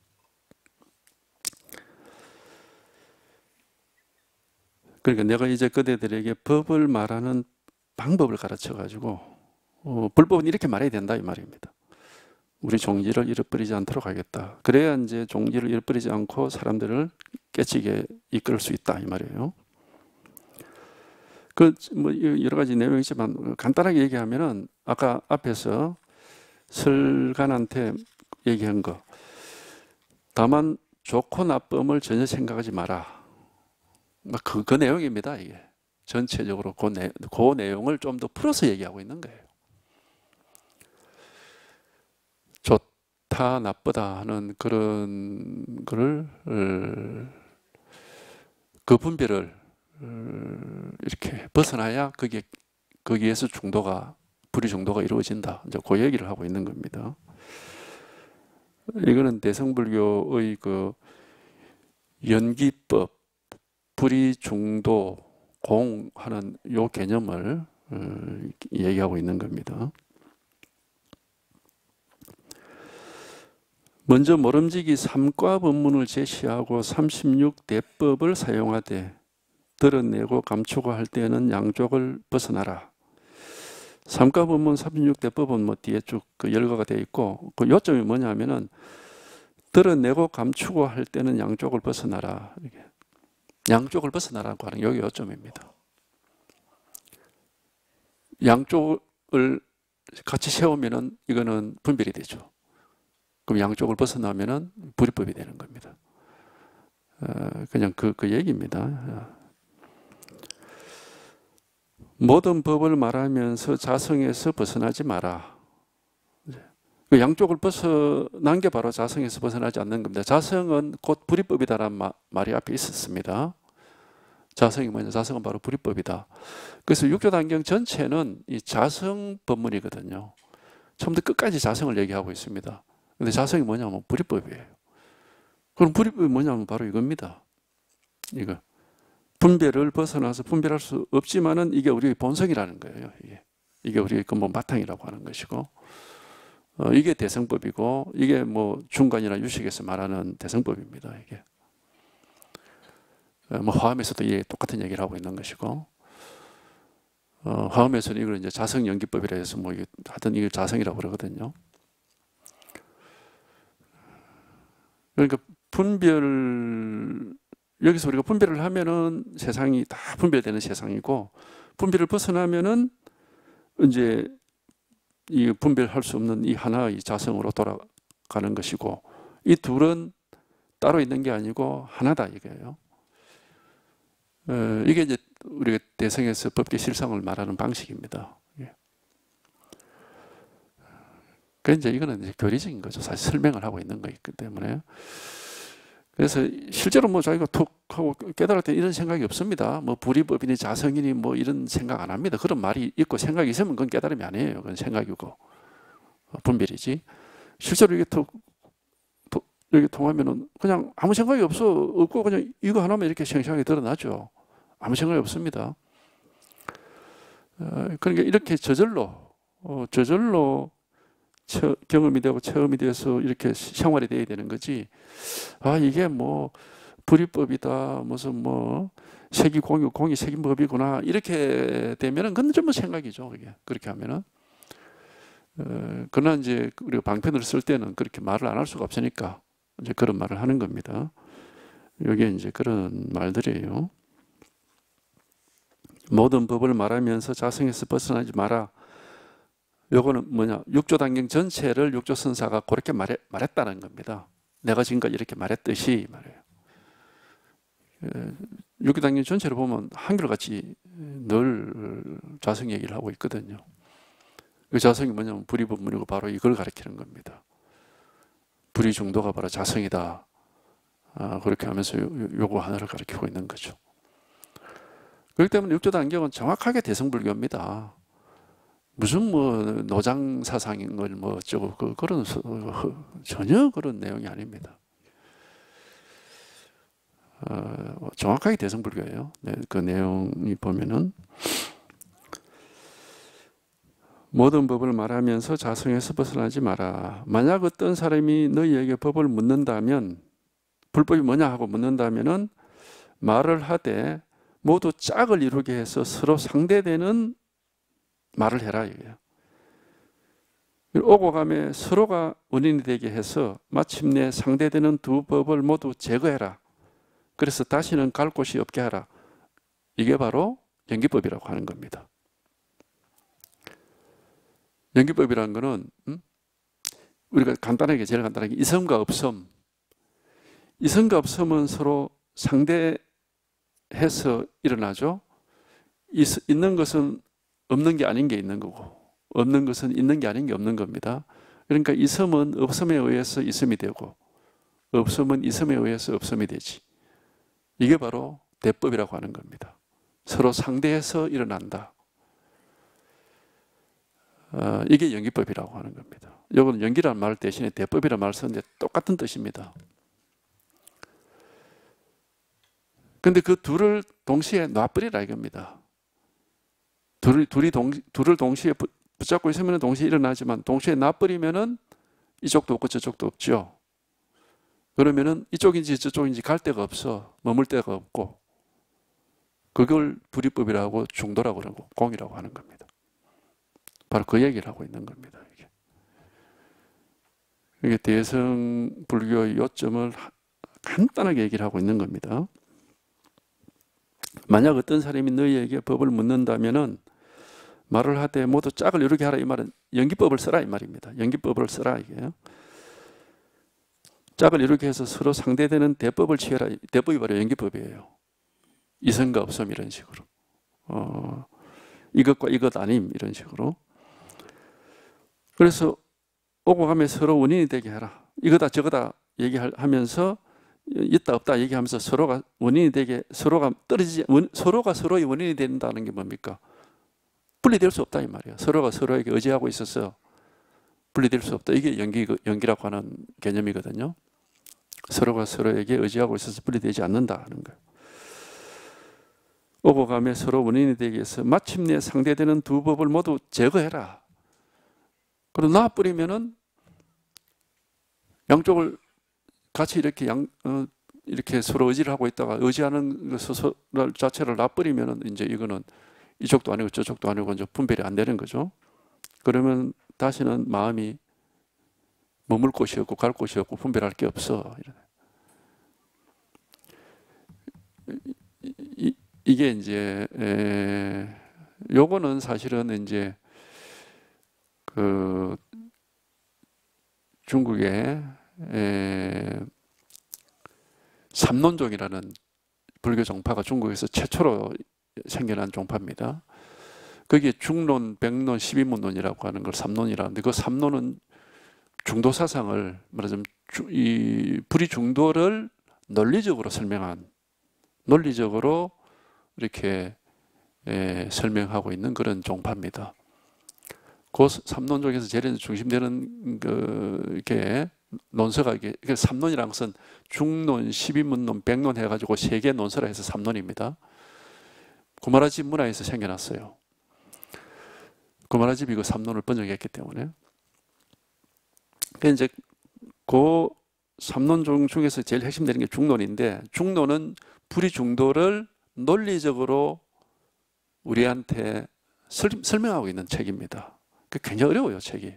그러니까 내가 이제 그대들에게 법을 말하는 방법을 가르쳐 가지고 어, 불법은 이렇게 말해야 된다 이 말입니다. 우리 종지를 잃어버리지 않도록 하겠다. 그래야 이제 종지를 잃어버리지 않고 사람들을 깨치게 이끌 수 있다 이 말이에요. 그 뭐 여러 가지 내용이 있지만 간단하게 얘기하면은 아까 앞에서 설간한테 얘기한 거, 다만 좋고 나쁨을 전혀 생각하지 마라. 그, 그 내용입니다. 이게 전체적으로 그, 내, 그 내용을 좀 더 풀어서 얘기하고 있는 거예요. 좋다 나쁘다 하는 그런 거를 그 분별을 이렇게 벗어나야 그게 거기에서 중도가 불의 중도가 이루어진다. 이제 그 얘기를 하고 있는 겁니다. 이거는 대승불교의 그 연기법, 불의 중도, 공 하는 요 개념을 얘기하고 있는 겁니다. 먼저 모름지기 삼과 법문을 제시하고 삼십육 대법을 사용하되 드러내고 감추고 할 때는 양쪽을 벗어나라. 삼가법문 삼십육 대법은 뭐 뒤에 쭉 그 열거가 되어 있고, 그 요점이 뭐냐면은 드러내고 감추고 할 때는 양쪽을 벗어나라. 이게 양쪽을 벗어나라고 하는 여기 요점입니다. 양쪽을 같이 세우면은 이거는 분별이 되죠. 그럼 양쪽을 벗어나면은 불이법이 되는 겁니다. 어, 그냥 그, 그 얘기입니다. 모든 법을 말하면서 자성에서 벗어나지 마라. 그 양쪽을 벗어난 게 바로 자성에서 벗어나지 않는 겁니다. 자성은 곧 불이법이다라는 말이 앞에 있었습니다. 자성이 뭐냐? 자성은 바로 불이법이다. 그래서 육조단경 전체는 이 자성 법문이거든요. 처음부터 끝까지 자성을 얘기하고 있습니다. 근데 자성이 뭐냐면 불이법이에요. 그럼 불이법이 뭐냐면 바로 이겁니다. 이거. 분별을 벗어나서 분별할 수 없지만은 이게 우리의 본성이라는 거예요. 이게, 이게 우리의 근본 바탕이라고 하는 것이고, 어, 이게 대성법이고, 이게 뭐 중간이나 유식에서 말하는 대성법입니다. 이게. 어, 뭐 화엄에서도 이 똑같은 얘기를 하고 있는 것이고, 어, 화엄에서는 이걸 이제 자성연기법이라 해서 뭐 이게 하여튼 이게 자성이라고 그러거든요. 그러니까 분별, 여기서 우리가 분별을 하면은 세상이 다 분별되는 세상이고, 분별을 벗어나면은 이제 이 분별할 수 없는 이 하나의 자성으로 돌아가는 것이고, 이 둘은 따로 있는 게 아니고 하나다 이거예요. 어, 이게 이제 우리가 대성에서 법계 실상을 말하는 방식입니다. 예. 그 이제 이거는 이제 교리적인 거죠. 사실 설명을 하고 있는 거기 때문에. 그래서 실제로 뭐 자기가 툭 하고 깨달을 때 이런 생각이 없습니다. 뭐 불이법이니 자성이니 뭐 이런 생각 안 합니다. 그런 말이 있고 생각이 있으면 그건 깨달음이 아니에요. 그건 생각이고 분별이지. 실제로 이게 툭 이렇게 통하면은 그냥 아무 생각이 없어 없고 그냥 이거 하나만 이렇게 생생하게 드러나죠. 아무 생각이 없습니다. 어, 그러니까 이렇게 저절로 어, 저절로 처, 경험이 되고 체험이 돼서 이렇게 생활이 돼야 되는 거지. 아 이게 뭐 불이법이다 무슨 뭐 색이 공이 공이 색인법이구나 이렇게 되면은 그건 전부 생각이죠. 이게 그렇게 하면은. 어, 그러나 이제 우리가 방편을 쓸 때는 그렇게 말을 안 할 수가 없으니까 이제 그런 말을 하는 겁니다. 여기에 이제 그런 말들이에요. 모든 법을 말하면서 자성에서 벗어나지 마라. 요거는 뭐냐? 육조단경 전체를 육조선사가 그렇게 말해, 말했다는 겁니다. 내가 지금까지 이렇게 말했듯이 말해요. 육조단경 전체를 보면 한결같이 늘 자성 얘기를 하고 있거든요. 그 자성이 뭐냐면 불이법문이고 바로 이걸 가리키는 겁니다. 불이 중도가 바로 자성이다. 아, 그렇게 하면서 요, 요거 하나를 가리키고 있는 거죠. 그렇기 때문에 육조단경은 정확하게 대성불교입니다. 무슨 뭐 노장 사상인 걸 뭐 어쩌고 그 그런 전혀 그런 내용이 아닙니다. 어, 정확하게 대성불교예요. 네, 그 내용이 보면은 모든 법을 말하면서 자성에서 벗어나지 마라. 만약 어떤 사람이 너희에게 법을 묻는다면 불법이 뭐냐 하고 묻는다면은 말을 하되 모두 짝을 이루게 해서 서로 상대되는 말을 해라 이거예요. 오고 가며 서로가 원인이 되게 해서 마침내 상대되는 두 법을 모두 제거해라. 그래서 다시는 갈 곳이 없게 하라. 이게 바로 연기법이라고 하는 겁니다. 연기법이라는 거는 음? 우리가 간단하게 제일 간단하게 이성과 없음. 이성과 없음은 서로 상대해서 일어나죠. 있, 있는 것은 없는 게 아닌 게 있는 거고 없는 것은 있는 게 아닌 게 없는 겁니다. 그러니까 있음은 없음에 의해서 있음이 되고 없음은 있음에 의해서 없음이 되지. 이게 바로 대법이라고 하는 겁니다. 서로 상대해서 일어난다. 어, 이게 연기법이라고 하는 겁니다. 이거는 연기라는 말 대신에 대법이라는 말을 쓰는데 똑같은 뜻입니다. 근데 그 둘을 동시에 놔버리라 이겁니다. 둘이, 둘이 동, 둘을 동시에 붙잡고 있으면 동시에 일어나지만 동시에 놔버리면은 이쪽도 없고 저쪽도 없죠. 그러면은 이쪽인지 저쪽인지 갈 데가 없어. 머물 데가 없고. 그걸 불이법이라고 중도라고 그러고 공이라고 하는 겁니다. 바로 그 얘기를 하고 있는 겁니다. 이게, 이게 대성 불교의 요점을 간단하게 얘기를 하고 있는 겁니다. 만약 어떤 사람이 너희에게 법을 묻는다면은 말을 하되 모두 짝을 이루게 하라, 이 말은 연기법을 쓰라 이 말입니다. 연기법을 쓰라 이게요. 짝을 이루게 해서 서로 상대되는 대법을 취해라. 대법이 바로 연기법이에요. 이성과 없음 이런 식으로. 어, 이것과 이것 아님 이런 식으로. 그래서 오고 가며 서로 원인이 되게 해라. 이거다 저거다 얘기하면서 있다 없다 얘기하면서 서로가 원인이 되게, 서로가 떨어지지, 원, 서로가 서로의 원인이 된다는 게 뭡니까? 분리될 수 없다 이 말이에요. 서로가 서로에게 의지하고 있어서 분리될 수 없다. 이게 연기, 연기라고 하는 개념이거든요. 서로가 서로에게 의지하고 있어서 분리되지 않는다 하는 거예요. 오고 가며 서로 원인이 되기 위해서 마침내 상대되는 두 법을 모두 제거해라. 그리고 놔버리면은 양쪽을 같이 이렇게 양, 어, 이렇게 서로 의지를 하고 있다가 의지하는 것 자체를 놔버리면은 이제 이거는 이쪽도 아니고 저쪽도 아니고 이제 분별이 안 되는 거죠. 그러면 다시는 마음이 머물 곳이 없고 갈 곳이 없고 분별할 게 없어. 이, 이게 이제 에, 요거는 사실은 이제 그 중국의 에, 삼론종이라는 불교 종파가 중국에서 최초로 생겨난 종파입니다. 거기에 중론, 백론, 십이문론이라고 하는 걸 삼론이라는데, 그 삼론은 중도 사상을 말하자면 이 불의 중도를 논리적으로 설명한, 논리적으로 이렇게 에, 설명하고 있는 그런 종파입니다. 그 삼론족에서 제일 중심되는 그 이렇게 논서가 이게 삼론이라는 것은 중론, 십이문론, 백론 해가지고 세 개 논서라 해서 삼론입니다. 구마라집 문화에서 생겨났어요. 구마라집이 그 삼론을 번역했기 때문에. 그 이제 그 삼론종 중에서 제일 핵심되는 게 중론인데, 중론은 불의 중도를 논리적으로 우리한테 설, 설명하고 있는 책입니다. 그 굉장히 어려워요, 책이.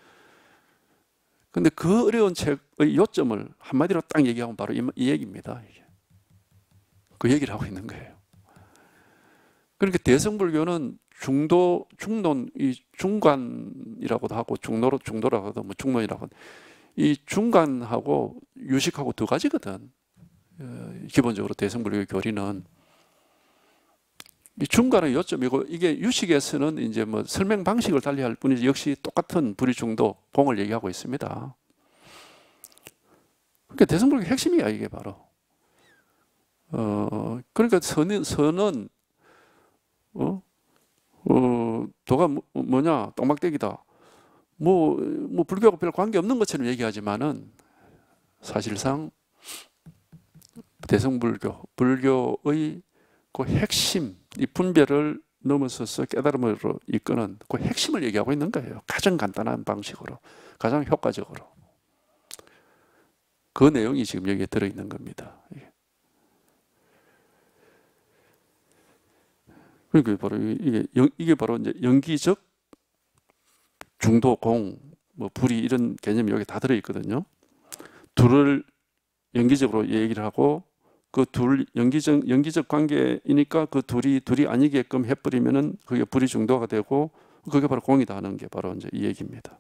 근데 그 어려운 책의 요점을 한마디로 딱 얘기하면 바로 이, 이 얘기입니다. 이게. 그 얘기를 하고 있는 거예요. 그러니까 대성불교는 중도, 중론, 이 중간이라고도 하고 중도로, 중도라고 하도 뭐 중론이라고 하도, 이 중간하고 유식하고 두 가지거든. 기본적으로 대성불교 교리는. 이 중간의 요점이고, 이게 유식에서는 이제 뭐 설명 방식을 달리할 뿐이지 역시 똑같은 불의 중도, 공을 얘기하고 있습니다. 그러니까 대성불교 핵심이야, 이게 바로. 어, 그러니까 선은, 선은, 어, 어, 도가 뭐, 뭐냐, 똥막대기다. 뭐, 뭐, 불교하고 별 관계 없는 것처럼 얘기하지만은 사실상 대성불교, 불교의 그 핵심, 이 분별을 넘어서서 깨달음으로 이끄는 그 핵심을 얘기하고 있는 거예요. 가장 간단한 방식으로, 가장 효과적으로. 그 내용이 지금 여기에 들어있는 겁니다. 그러니까 바로 이게, 이게 바로 이제 연기적 중도, 공, 뭐 불이 이런 개념이 여기 다 들어있거든요. 둘을 연기적으로 얘기를 하고, 그 둘 연기적 연기적 관계이니까 그 둘이 둘이 아니게끔 해버리면은 그게 불의 중도가 되고, 그게 바로 공이다 하는 게 바로 이제 이 얘기입니다.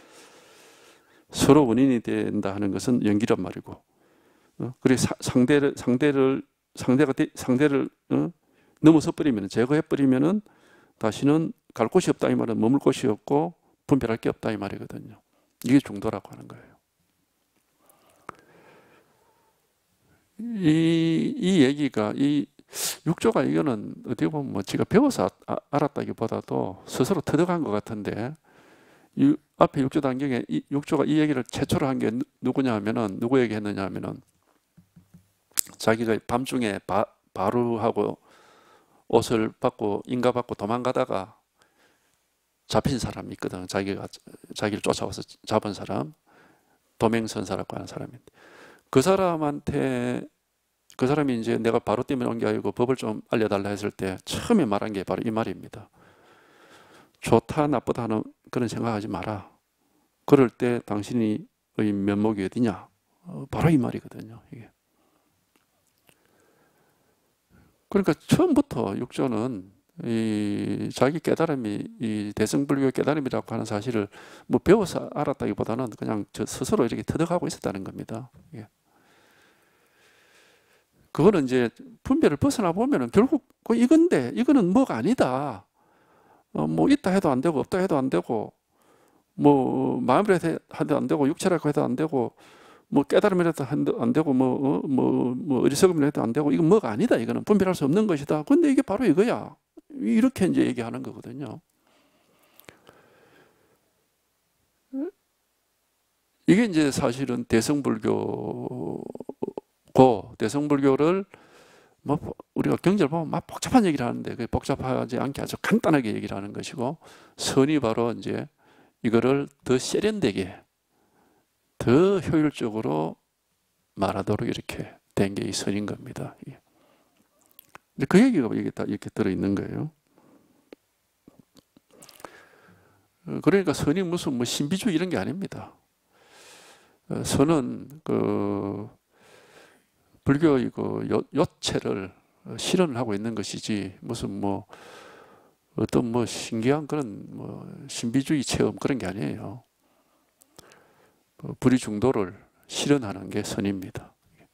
서로 원인이 된다 하는 것은 연기란 말이고, 어? 그리고 사, 상대를 상대를 상대가 되, 상대를 어? 넘어서 버리면, 제거해 버리면은 다시는 갈 곳이 없다 이 말은 머물 곳이 없고 분별할 게 없다 이 말이거든요. 이게 중도라고 하는 거예요. 이, 이 얘기가, 이 육조가 이거는 어떻게 보면 뭐 지가 배워서 아, 알았다기보다도 스스로 터득한 것 같은데, 이 앞에 육조 단경에 이 육조가 이 얘기를 최초로 한 게 누구냐 하면은, 누구에게 했느냐 하면은, 자기가 밤중에 바, 바루하고 옷을 받고 인가 받고 도망가다가 잡힌 사람이 있거든. 자기가 자기를 쫓아와서 잡은 사람, 도맹선사라고 하는 사람인데, 그 사람한테 그 사람이 이제 내가 바로 때문에 온 게 아니고 법을 좀 알려달라 했을 때 처음에 말한 게 바로 이 말입니다. 좋다 나쁘다 하는 그런 생각하지 마라. 그럴 때 당신의 면목이 어디냐? 어, 바로 이 말이거든요. 이게. 그러니까 처음부터 육조는 이 자기 깨달음이 이 대승불교 깨달음이라고 하는 사실을 뭐 배워서 알았다기보다는 그냥 저 스스로 이렇게 터득하고 있었다는 겁니다. 예. 그거는 이제 분별을 벗어나 보면은 결국 그 이건데 이거는 뭐가 아니다. 어, 뭐 있다 해도 안 되고 없다 해도 안 되고 뭐 마음이라 해도 안 되고 육체라고 해도 안 되고 뭐 깨달음이라도 안 되고 뭐 어, 뭐, 뭐 어리석음이라 해도 안 되고 이건 뭐가 아니다. 이거는 분별할 수 없는 것이다. 근데 이게 바로 이거야. 이렇게 이제 얘기하는 거거든요. 이게 이제 사실은 대승불교고 대승불교를 뭐 우리가 경제를 보면 막 복잡한 얘기를 하는데 그 복잡하지 않게 아주 간단하게 얘기를 하는 것이고 선이 바로 이제 이거를 더 세련되게 더 효율적으로 말하도록 이렇게 된 게 이 선인 겁니다. 근데 그 얘기가 여기 다 이렇게 들어있는 거예요. 그러니까 선이 무슨 뭐 신비주의 이런 게 아닙니다. 선은 그 불교 이거 요체를 실현을 하고 있는 것이지 무슨 뭐 어떤 뭐 신기한 그런 뭐 신비주의 체험 그런 게 아니에요. 불의 중도를 실현하는 게 선입니다.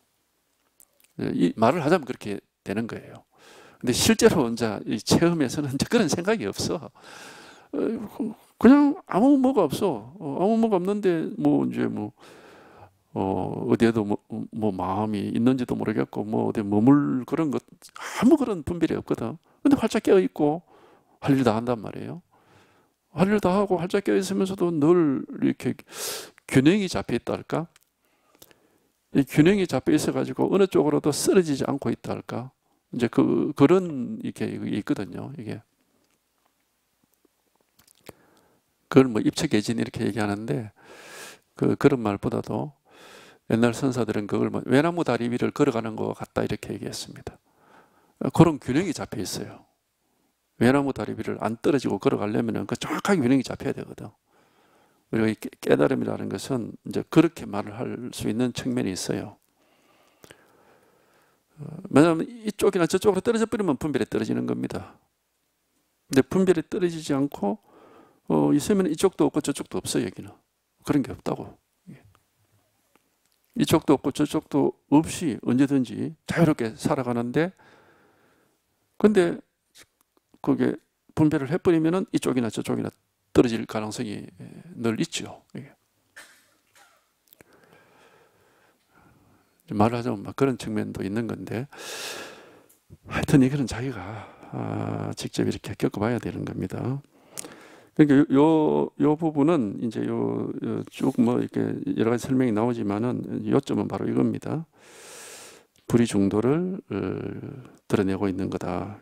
이 말을 하자면 그렇게 되는 거예요. 근데 실제로 이제 이 체험에서는 이제 그런 생각이 없어. 그냥 아무 뭐가 없어. 아무 뭐가 없는데 뭐 이제 뭐 어, 어디에도 뭐, 뭐 마음이 있는지도 모르겠고 뭐 어디 머물 그런 것 아무 그런 분별이 없거든. 근데 활짝 깨어 있고 할 일 다 한단 말이에요. 할 일 다 하고 활짝 깨어 있으면서도 늘 이렇게 균형이 잡혀 있다 할까? 이 균형이 잡혀 있어 가지고 어느 쪽으로도 쓰러지지 않고 있다 할까? 이제 그 그런 이게 있거든요. 이게 그걸 뭐 입체계진 이렇게 얘기하는데 그 그런 말보다도 옛날 선사들은 그걸 뭐 외나무 다리 위를 걸어가는 것 같다 이렇게 얘기했습니다. 그런 균형이 잡혀 있어요. 외나무 다리 위를 안 떨어지고 걸어가려면 그 정확하게 균형이 잡혀야 되거든. 그리고 이 깨달음이라는 것은 이제 그렇게 말을 할 수 있는 측면이 있어요. 왜냐하면 이쪽이나 저쪽으로 떨어져 버리면 분별이 떨어지는 겁니다. 근데 분별이 떨어지지 않고 어, 있으면 이쪽도 없고 저쪽도 없어요. 여기는 그런 게 없다고. 이쪽도 없고 저쪽도 없이 언제든지 자유롭게 살아가는데 근데 그게 분별을 해버리면은 이쪽이나 저쪽이나 떨어질 가능성이 늘 있죠. 말을 하자면 막 그런 측면도 있는 건데 하여튼 이거는 자기가 아, 직접 이렇게 겪어봐야 되는 겁니다. 그러니까 요, 요 부분은 이제 요 쭉 뭐 이렇게 여러 가지 설명이 나오지만은 요점은 바로 이겁니다. 불의 중도를 어, 드러내고 있는 거다.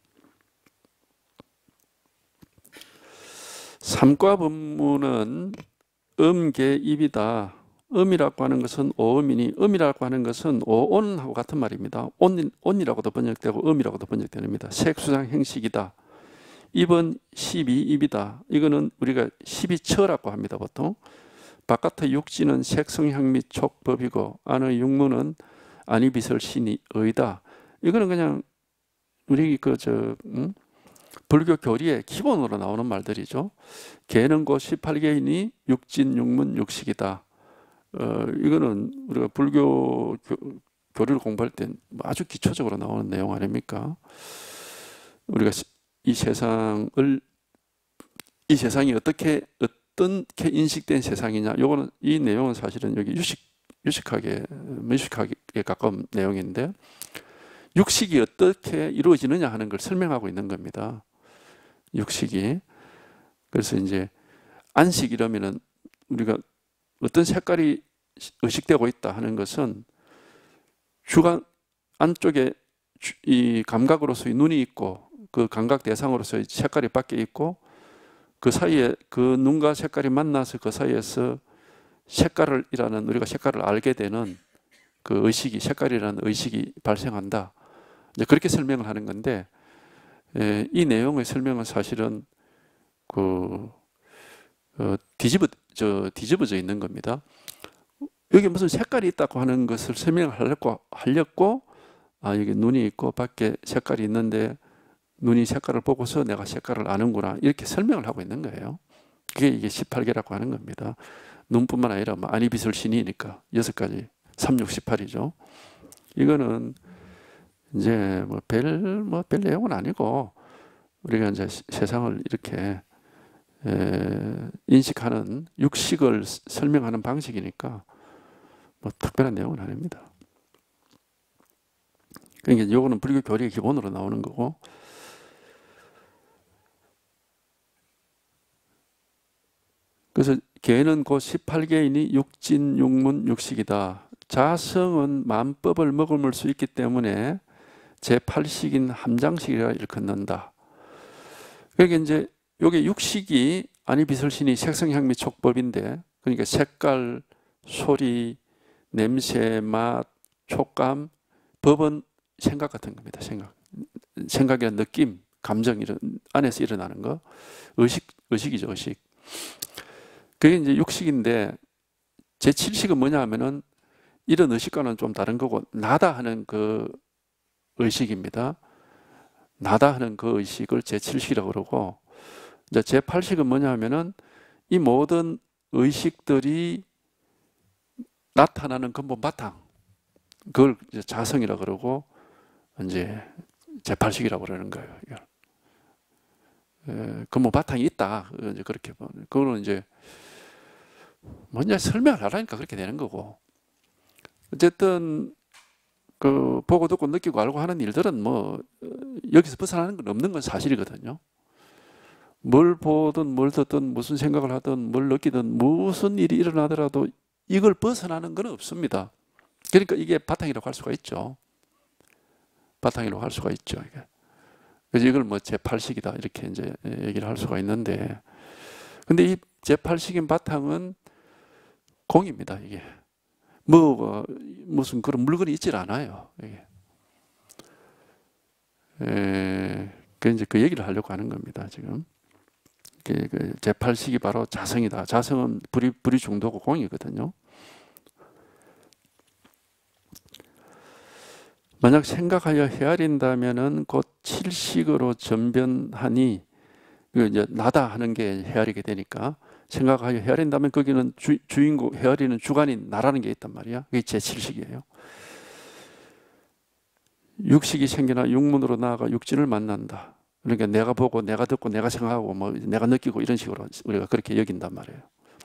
삼과 법문은 음계 입이다. 음이라고 하는 것은 오음이니 음이라고 하는 것은 오온하고 같은 말입니다. 온, 온이라고도 번역되고 음이라고도 번역됩니다. 색수상 행식이다. 입은 십이입이다. 이거는 우리가 십이처라고 합니다. 보통 바깥의 육지는 색성향 및 촉법이고 안의 육문은 안이비설 신이 의다. 이거는 그냥 우리 그저 음? 불교 교리의 기본으로 나오는 말들이죠. 개는 곧 십팔 개이니 육진 육문 육식이다. 어, 이거는 우리가 불교 교, 교리를 공부할 때 아주 기초적으로 나오는 내용 아닙니까? 우리가 이 세상을 이 세상이 어떻게 어떻게 인식된 세상이냐? 요거는 이 내용은 사실은 여기 유식 유식하게 무식하게 가까운 내용인데 육식이 어떻게 이루어지느냐 하는 걸 설명하고 있는 겁니다. 육식이. 그래서 이제 안식 이러면은 우리가 어떤 색깔이 의식되고 있다 하는 것은 주관 안쪽에 이 감각으로서의 눈이 있고 그 감각 대상으로서의 색깔이 밖에 있고 그 사이에 그 눈과 색깔이 만나서 그 사이에서 색깔을 이라는 우리가 색깔을 알게 되는 그 의식이, 색깔이라는 의식이 발생한다. 이제 그렇게 설명을 하는 건데, 에, 이 내용의 설명은 사실은 그 어, 뒤집어 저 뒤집어져 있는 겁니다. 여기 무슨 색깔이 있다고 하는 것을 설명하려고 하려고 아 여기 눈이 있고 밖에 색깔이 있는데 눈이 색깔을 보고서 내가 색깔을 아는구나 이렇게 설명을 하고 있는 거예요. 그게 이게 십팔 개라고 하는 겁니다. 눈뿐만 아니라 뭐 안이비설신이니까 여섯 가지 삼, 육, 십팔이죠. 이거는 이제 뭐 별 뭐 별 내용은 아니고 우리가 이제 세상을 이렇게 에, 인식하는 육식을 설명하는 방식이니까 뭐 특별한 내용은 아닙니다. 그러니까 요거는 불교 교리의 기본으로 나오는 거고, 그래서 개는 곧 십팔 개이니 육진, 육문, 육식이다. 자성은 만법을 머금을 수 있기 때문에 제팔 식인 함장식이라 일컫는다. 그러니까 이제 요게 육식이 안이비설신이 색성향미 촉법인데, 그러니까 색깔, 소리, 냄새, 맛, 촉감, 법은 생각 같은 겁니다. 생각. 생각이란 느낌, 감정 이런 안에서 일어나는 거. 의식, 의식이죠, 의식. 그게 이제 육식인데 제칠 식은 뭐냐 하면은 이런 의식과는 좀 다른 거고 나다 하는 그 의식입니다. 나다 하는 그 의식을 제칠 식이라고 그러고 이제 제팔 식은 뭐냐 하면은 이 모든 의식들이 나타나는 근본 바탕 그걸 이제 자성이라고 그러고 이제 제팔 식이라고 그러는 거예요. 에, 근본 바탕이 있다. 이제 그렇게 보면 그거는 이제 뭔지 설명을 하라니까 그렇게 되는 거고 어쨌든 그 보고 듣고 느끼고 알고 하는 일들은 뭐 여기서 벗어나는 건 없는 건 사실이거든요. 뭘 보든 뭘 듣든 무슨 생각을 하든 뭘 느끼든 무슨 일이 일어나더라도 이걸 벗어나는 건 없습니다. 그러니까 이게 바탕이라고 할 수가 있죠. 바탕이라고 할 수가 있죠. 이게. 그래서 이걸 뭐 제팔 식이다 이렇게 이제 얘기를 할 수가 있는데, 근데 이 제팔 식인 바탕은 공입니다. 이게 뭐 무슨 그런 물건이 있질 않아요. 이게. 에, 그 이제 그 얘기를 하려고 하는 겁니다. 지금 그 제팔 식이 바로 자성이다. 자성은 불이 불이 중도고 공이거든요. 만약 생각하여 헤아린다면은 곧 칠식으로 전변하니 이제 나다 하는 게 헤아리게 되니까 생각하여 헤아린다면 거기는 주, 주인공 헤아리는 주관인 나라는 게 있단 말이야. 그게 제칠 식이에요. 육식이 생겨나 육문으로 나아가 육진을 만난다. 그러니까 내가 보고 내가 듣고 내가 생각하고 뭐 내가 느끼고 이런 식으로 우리가 그렇게 여긴단 말이에요.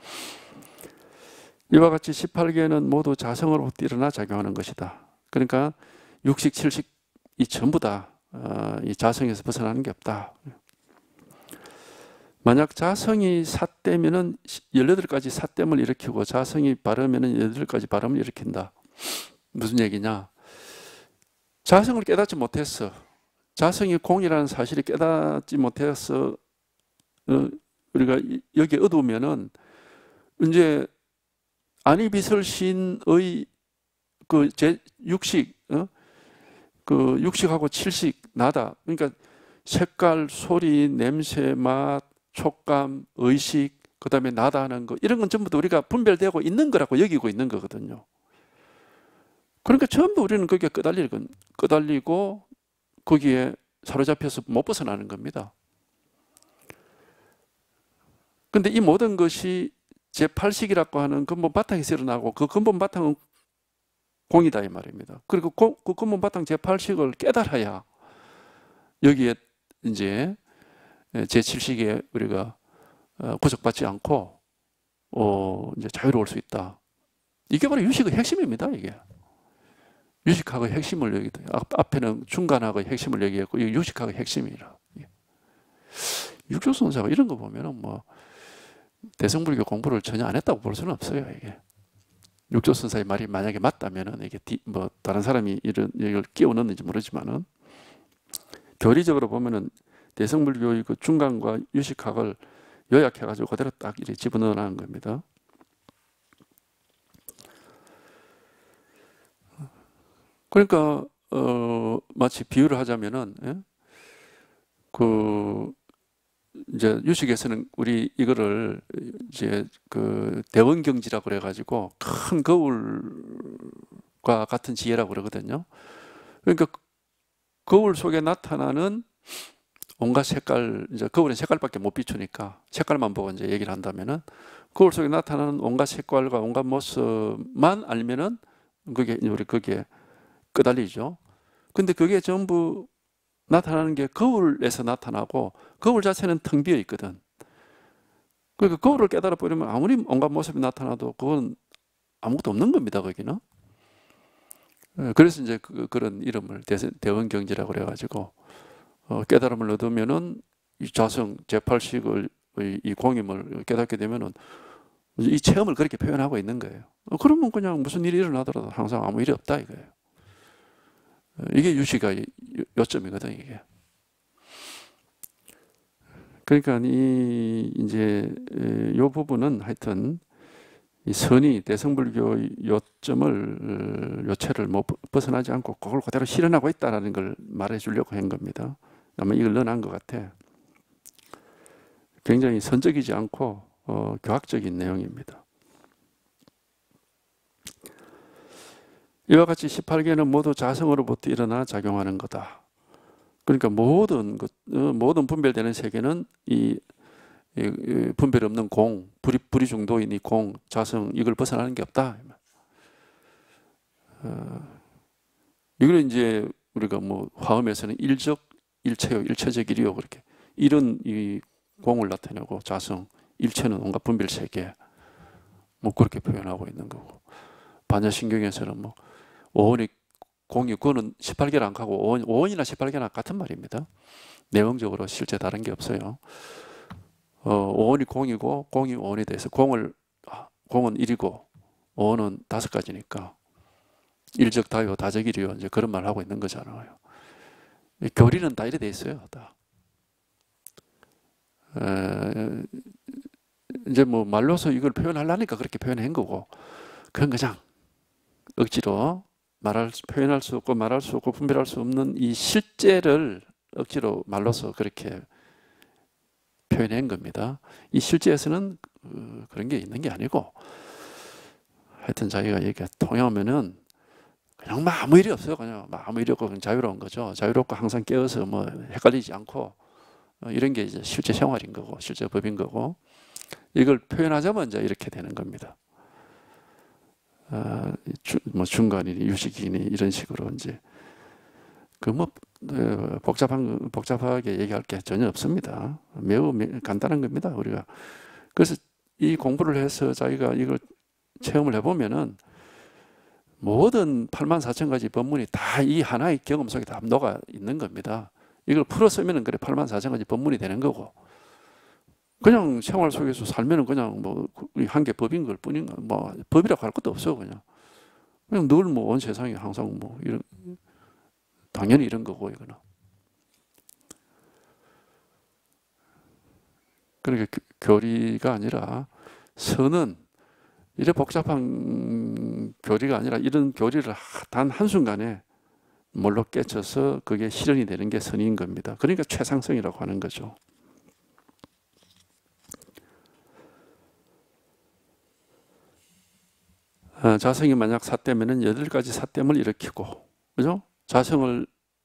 이와 같이 십팔 개는 모두 자성으로부터 일어나 작용하는 것이다. 그러니까 육식, 칠식이 전부 다 이 자성에서 벗어나는 게 없다. 만약 자성이 삿되면은 열여덟 가지 삿됨을 일으키고 자성이 바르면은 여덟 가지 바름을 일으킨다. 무슨 얘기냐? 자성을 깨닫지 못했어. 자성이 공이라는 사실을 깨닫지 못해서 어, 우리가 여기에 얻으면은 이제 안이비설신의 그 제 육식, 어? 그 육식하고 칠식 나다. 그러니까 색깔, 소리, 냄새, 맛, 촉감, 의식, 그 다음에 나다 하는 거 이런 건 전부 다 우리가 분별되고 있는 거라고 여기고 있는 거거든요. 그러니까 전부 우리는 거기에 끄달리고, 끄달리고 거기에 사로잡혀서 못 벗어나는 겁니다. 근데 이 모든 것이 제팔 식이라고 하는 근본 바탕에서 일어나고 그 근본 바탕은 공이다 이 말입니다. 그리고 그 근본 바탕 제팔 식을 깨달아야 여기에 이제 제칠 식에 우리가 구속받지 않고 어 이제 자유로울 수 있다. 이게 바로 유식의 핵심입니다. 이게 유식학의 핵심을 여기다. 앞에는 중간학의 핵심을 얘기했고 이 유식학의 핵심이라. 육조선사가 이런 거 보면은 뭐 대성불교 공부를 전혀 안 했다고 볼 수는 없어요. 이게 육조선사의 말이 만약에 맞다면은 이게 뭐 다른 사람이 이런 이걸 끼워 넣는지 모르지만은 교리적으로 보면은 대성불교의 그 중간과 유식학을 요약해가지고 그대로 딱 이렇게 집어넣어놓은 겁니다. 그러니까 어, 마치 비유를 하자면은 예? 그 이제 유식에서는 우리 이거를 이제 그 대원경지라고 그래가지고 큰 거울과 같은 지혜라고 그러거든요. 그러니까 거울 속에 나타나는 온갖 색깔, 이제 거울은 색깔밖에 못 비추니까 색깔만 보고 이제 얘기를 한다면은 거울 속에 나타나는 온갖 색깔과 온갖 모습만 알면은 그게 우리 거기에 끄달리죠. 근데 그게 전부 나타나는 게 거울에서 나타나고 거울 자체는 텅 비어 있거든. 그러니까 거울을 깨달아 버리면 아무리 온갖 모습이 나타나도 그건 아무것도 없는 겁니다, 거기는. 그래서 이제 그, 그런 이름을 대원경지라고 그래가지고 어, 깨달음을 얻으면은 이 자성 제팔 식을 이 공임을 깨닫게 되면은 이 체험을 그렇게 표현하고 있는 거예요. 어, 그러면 그냥 무슨 일이 일어나더라도 항상 아무 일이 없다 이거예요. 이게 유시가 요점이거든 이게. 그러니까 이 이제 요 부분은 하여튼 이 선이 대성불교의 요점을 요체를 못 벗어나지 않고 그걸 그대로 실현하고 있다라는 걸 말해 주려고 한 겁니다. 아마 이걸 넣어놓은 것 같아. 굉장히 선적이지 않고 어, 교학적인 내용입니다. 이와 같이 십팔 개는 모두 자성으로부터 일어나 작용하는 거다. 그러니까 모든 것, 모든 분별되는 세계는 이, 이 분별 없는 공, 불이, 불이 중도인 이 공, 자성 이걸 벗어나는 게 없다. 어, 이걸 이제 우리가 뭐 화엄에서는 일적 일체요, 일체적 일이요 그렇게 이런 이 공을 나타내고 자성, 일체는 온갖 분별 세계 뭐 그렇게 표현하고 있는 거고 반야신경에서는 뭐 오원이 공이 그거는 십팔 개를 안 하고 오원, 오원이나 십팔 개나 같은 말입니다. 내용적으로 실제 다른 게 없어요. 어, 오원이 공이고 공이 오원이 돼서 공을 공은 일이고 오원은 다섯 가지니까 일적 다요 다적일이요 이제 그런 말 하고 있는 거잖아요. 교리는 다 이래 돼 있어요. 다. 에, 이제 뭐 말로서 이걸 표현하려니까 그렇게 표현한 거고 그건 그냥 억지로 말할 표현할 수 없고 말할 수 없고 분별할 수 없는 이 실제를 억지로 말로서 그렇게 표현한 겁니다. 이 실제에서는 그, 그런 게 있는 게 아니고 하여튼 자기가 얘기가 통하면은 그냥 뭐 아무 일이 없어요. 그냥 뭐 아무 일이 없고 그냥 자유로운 거죠. 자유롭고 항상 깨어서 뭐 헷갈리지 않고 이런 게 이제 실제 생활인 거고 실제 법인 거고 이걸 표현하자면 이제 이렇게 되는 겁니다. 아, 주, 뭐 중간이니 유식이니 이런 식으로 이제 그 뭐 복잡한 복잡하게 얘기할 게 전혀 없습니다. 매우 간단한 겁니다. 우리가 그래서 이 공부를 해서 자기가 이걸 체험을 해보면은 모든 팔만 사천 가지 법문이 다 이 하나의 경험 속에 다 녹아 있는 겁니다. 이걸 풀어 쓰면은 그래 팔만 사천 가지 법문이 되는 거고. 그냥 생활 속에서 살면은 그냥 뭐 한 개 법인 걸 뿐인 거, 뭐 법이라고 할 것도 없어 그냥. 그냥 늘 뭐 온 세상에 항상 뭐 이런 당연히 이런 거고 이거는. 그러니까 교리가 아니라 선은 이래 복잡한 교리가 아니라 이런 교리를 단 한순간에 몰로 깨쳐서 그게 실현이 되는 게 선인 겁니다. 그러니까 최상승이라고 하는 거죠. 어, 자성이 만약 사땜이면 여덟 가지 사땜을 일으키고, 그죠? 자성을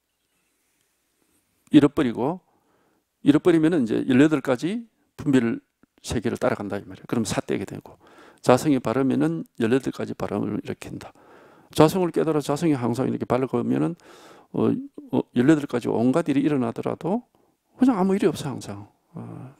잃어버리고, 잃어버리면 이제 열여덟 가지 분별 세계를 따라간다 이 말이에요. 그럼 사대게 되고, 자성이 바르면은 열여덟 가지 바람을 일으킨다. 자성을 깨달아 자성이 항상 이렇게 바르면은 어, 어, 열여덟 가지 온갖 일이 일어나더라도 그냥 아무 일이 없어 항상. 어.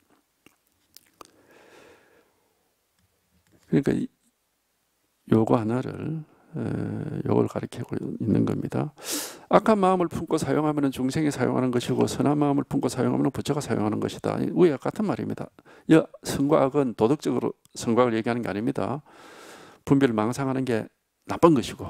그러니까 이, 요거 하나를 에, 요걸 가르치고 있는 겁니다. 악한 마음을 품고 사용하면 중생이 사용하는 것이고 선한 마음을 품고 사용하면 부처가 사용하는 것이다. 우리가 같은 말입니다. 여, 선과 악은 도덕적으로 선과 악을 얘기하는 게 아닙니다. 분별을 망상하는 게 나쁜 것이고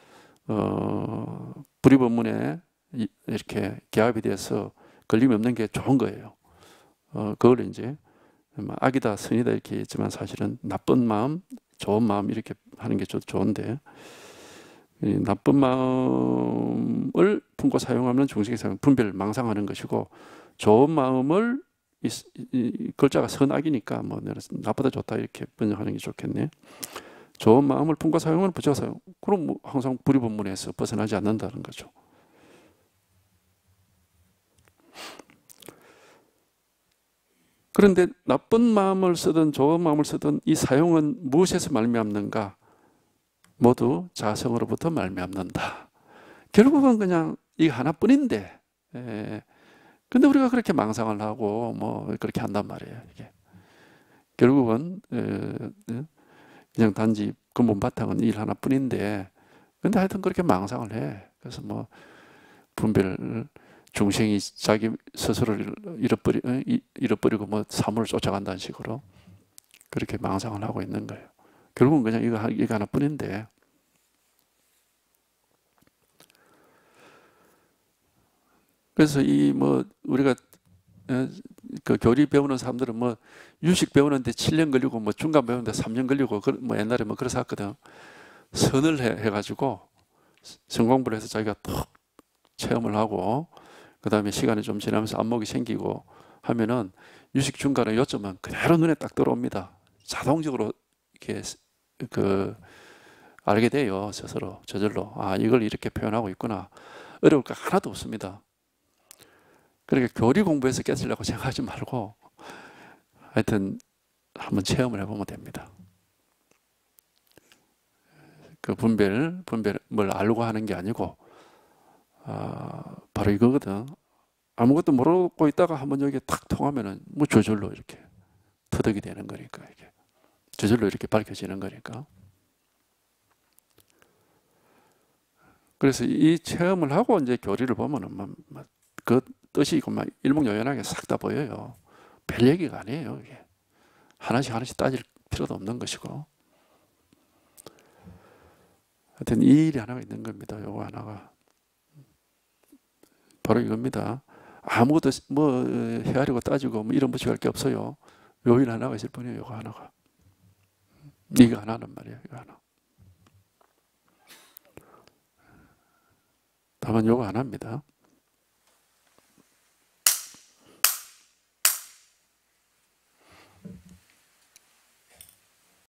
어, 불의법문에 이렇게 개합이 돼서 걸림이 없는 게 좋은 거예요. 어, 그걸 이제 악이다 선이다 이렇게 했지만 사실은 나쁜 마음 좋은 마음 이렇게 하는 게 좋은데 이 나쁜 마음을 품고 사용하면 중식의 사용, 분별을 망상하는 것이고, 좋은 마음을 이, 이 글자가 선악이니까 뭐 나보다 좋다 이렇게 번역하는 게 좋겠네. 좋은 마음을 품고 사용하면 부처가 사용. 그럼 뭐 항상 불이분문에서 벗어나지 않는다는 거죠. 그런데 나쁜 마음을 쓰든 좋은 마음을 쓰든 이 사용은 무엇에서 말미암는가? 모두 자성으로부터 말미암는다. 결국은 그냥 이 하나뿐인데, 예. 근데 우리가 그렇게 망상을 하고 뭐 그렇게 한단 말이에요. 이게 결국은 예, 그냥 단지 근본 바탕은 일 하나뿐인데, 근데 하여튼 그렇게 망상을 해. 그래서 뭐 분별 중생이 자기 스스로를 잃어버리, 잃어버리고 뭐 사물을 쫓아간다는 식으로 그렇게 망상을 하고 있는 거예요. 결국은 그냥 이거, 이거 하나뿐인데, 그래서 이 뭐 우리가 그 교리 배우는 사람들은 뭐 유식 배우는데 칠 년 걸리고 뭐 중간 배우는데 삼 년 걸리고 뭐 옛날에 뭐 그래서 했거든. 선을 해, 해가지고 성공부를 해서 자기가 톡 체험을 하고 그 다음에 시간이 좀 지나면서 안목이 생기고 하면은 유식 중간에 요점은 그대로 눈에 딱 들어옵니다. 자동적으로 이렇게 그 알게 돼요. 스스로 저절로. 아, 이걸 이렇게 표현하고 있구나. 어려울 거 하나도 없습니다. 그러니까 교리 공부해서 깨달으려고 생각하지 말고 하여튼 한번 체험을 해보면 됩니다. 그 분별, 분별을 알고 하는 게 아니고 아, 바로 이거거든. 아무것도 모르고 있다가 한번 여기에 탁 통하면은 뭐 저절로 이렇게 터득이 되는 거니까, 이게 저절로 이렇게 밝혀지는 거니까. 그래서 이 체험을 하고 이제 교리를 보면은 막 그 뜻이 막 일목요연하게 싹 다 보여요. 별 얘기가 아니에요. 이게 하나씩 하나씩 따질 필요도 없는 것이고. 하여튼 이 일이 하나가 있는 겁니다. 요거 하나가 바로 이겁니다. 아무것도 뭐 헤아리고 따지고 뭐 이런 무식할 게 없어요. 요 일 하나가 있을 뿐이에요. 요거 하나가. 이거 하나는 말이에요. 이거 하나. 다만 요거 하나입니다.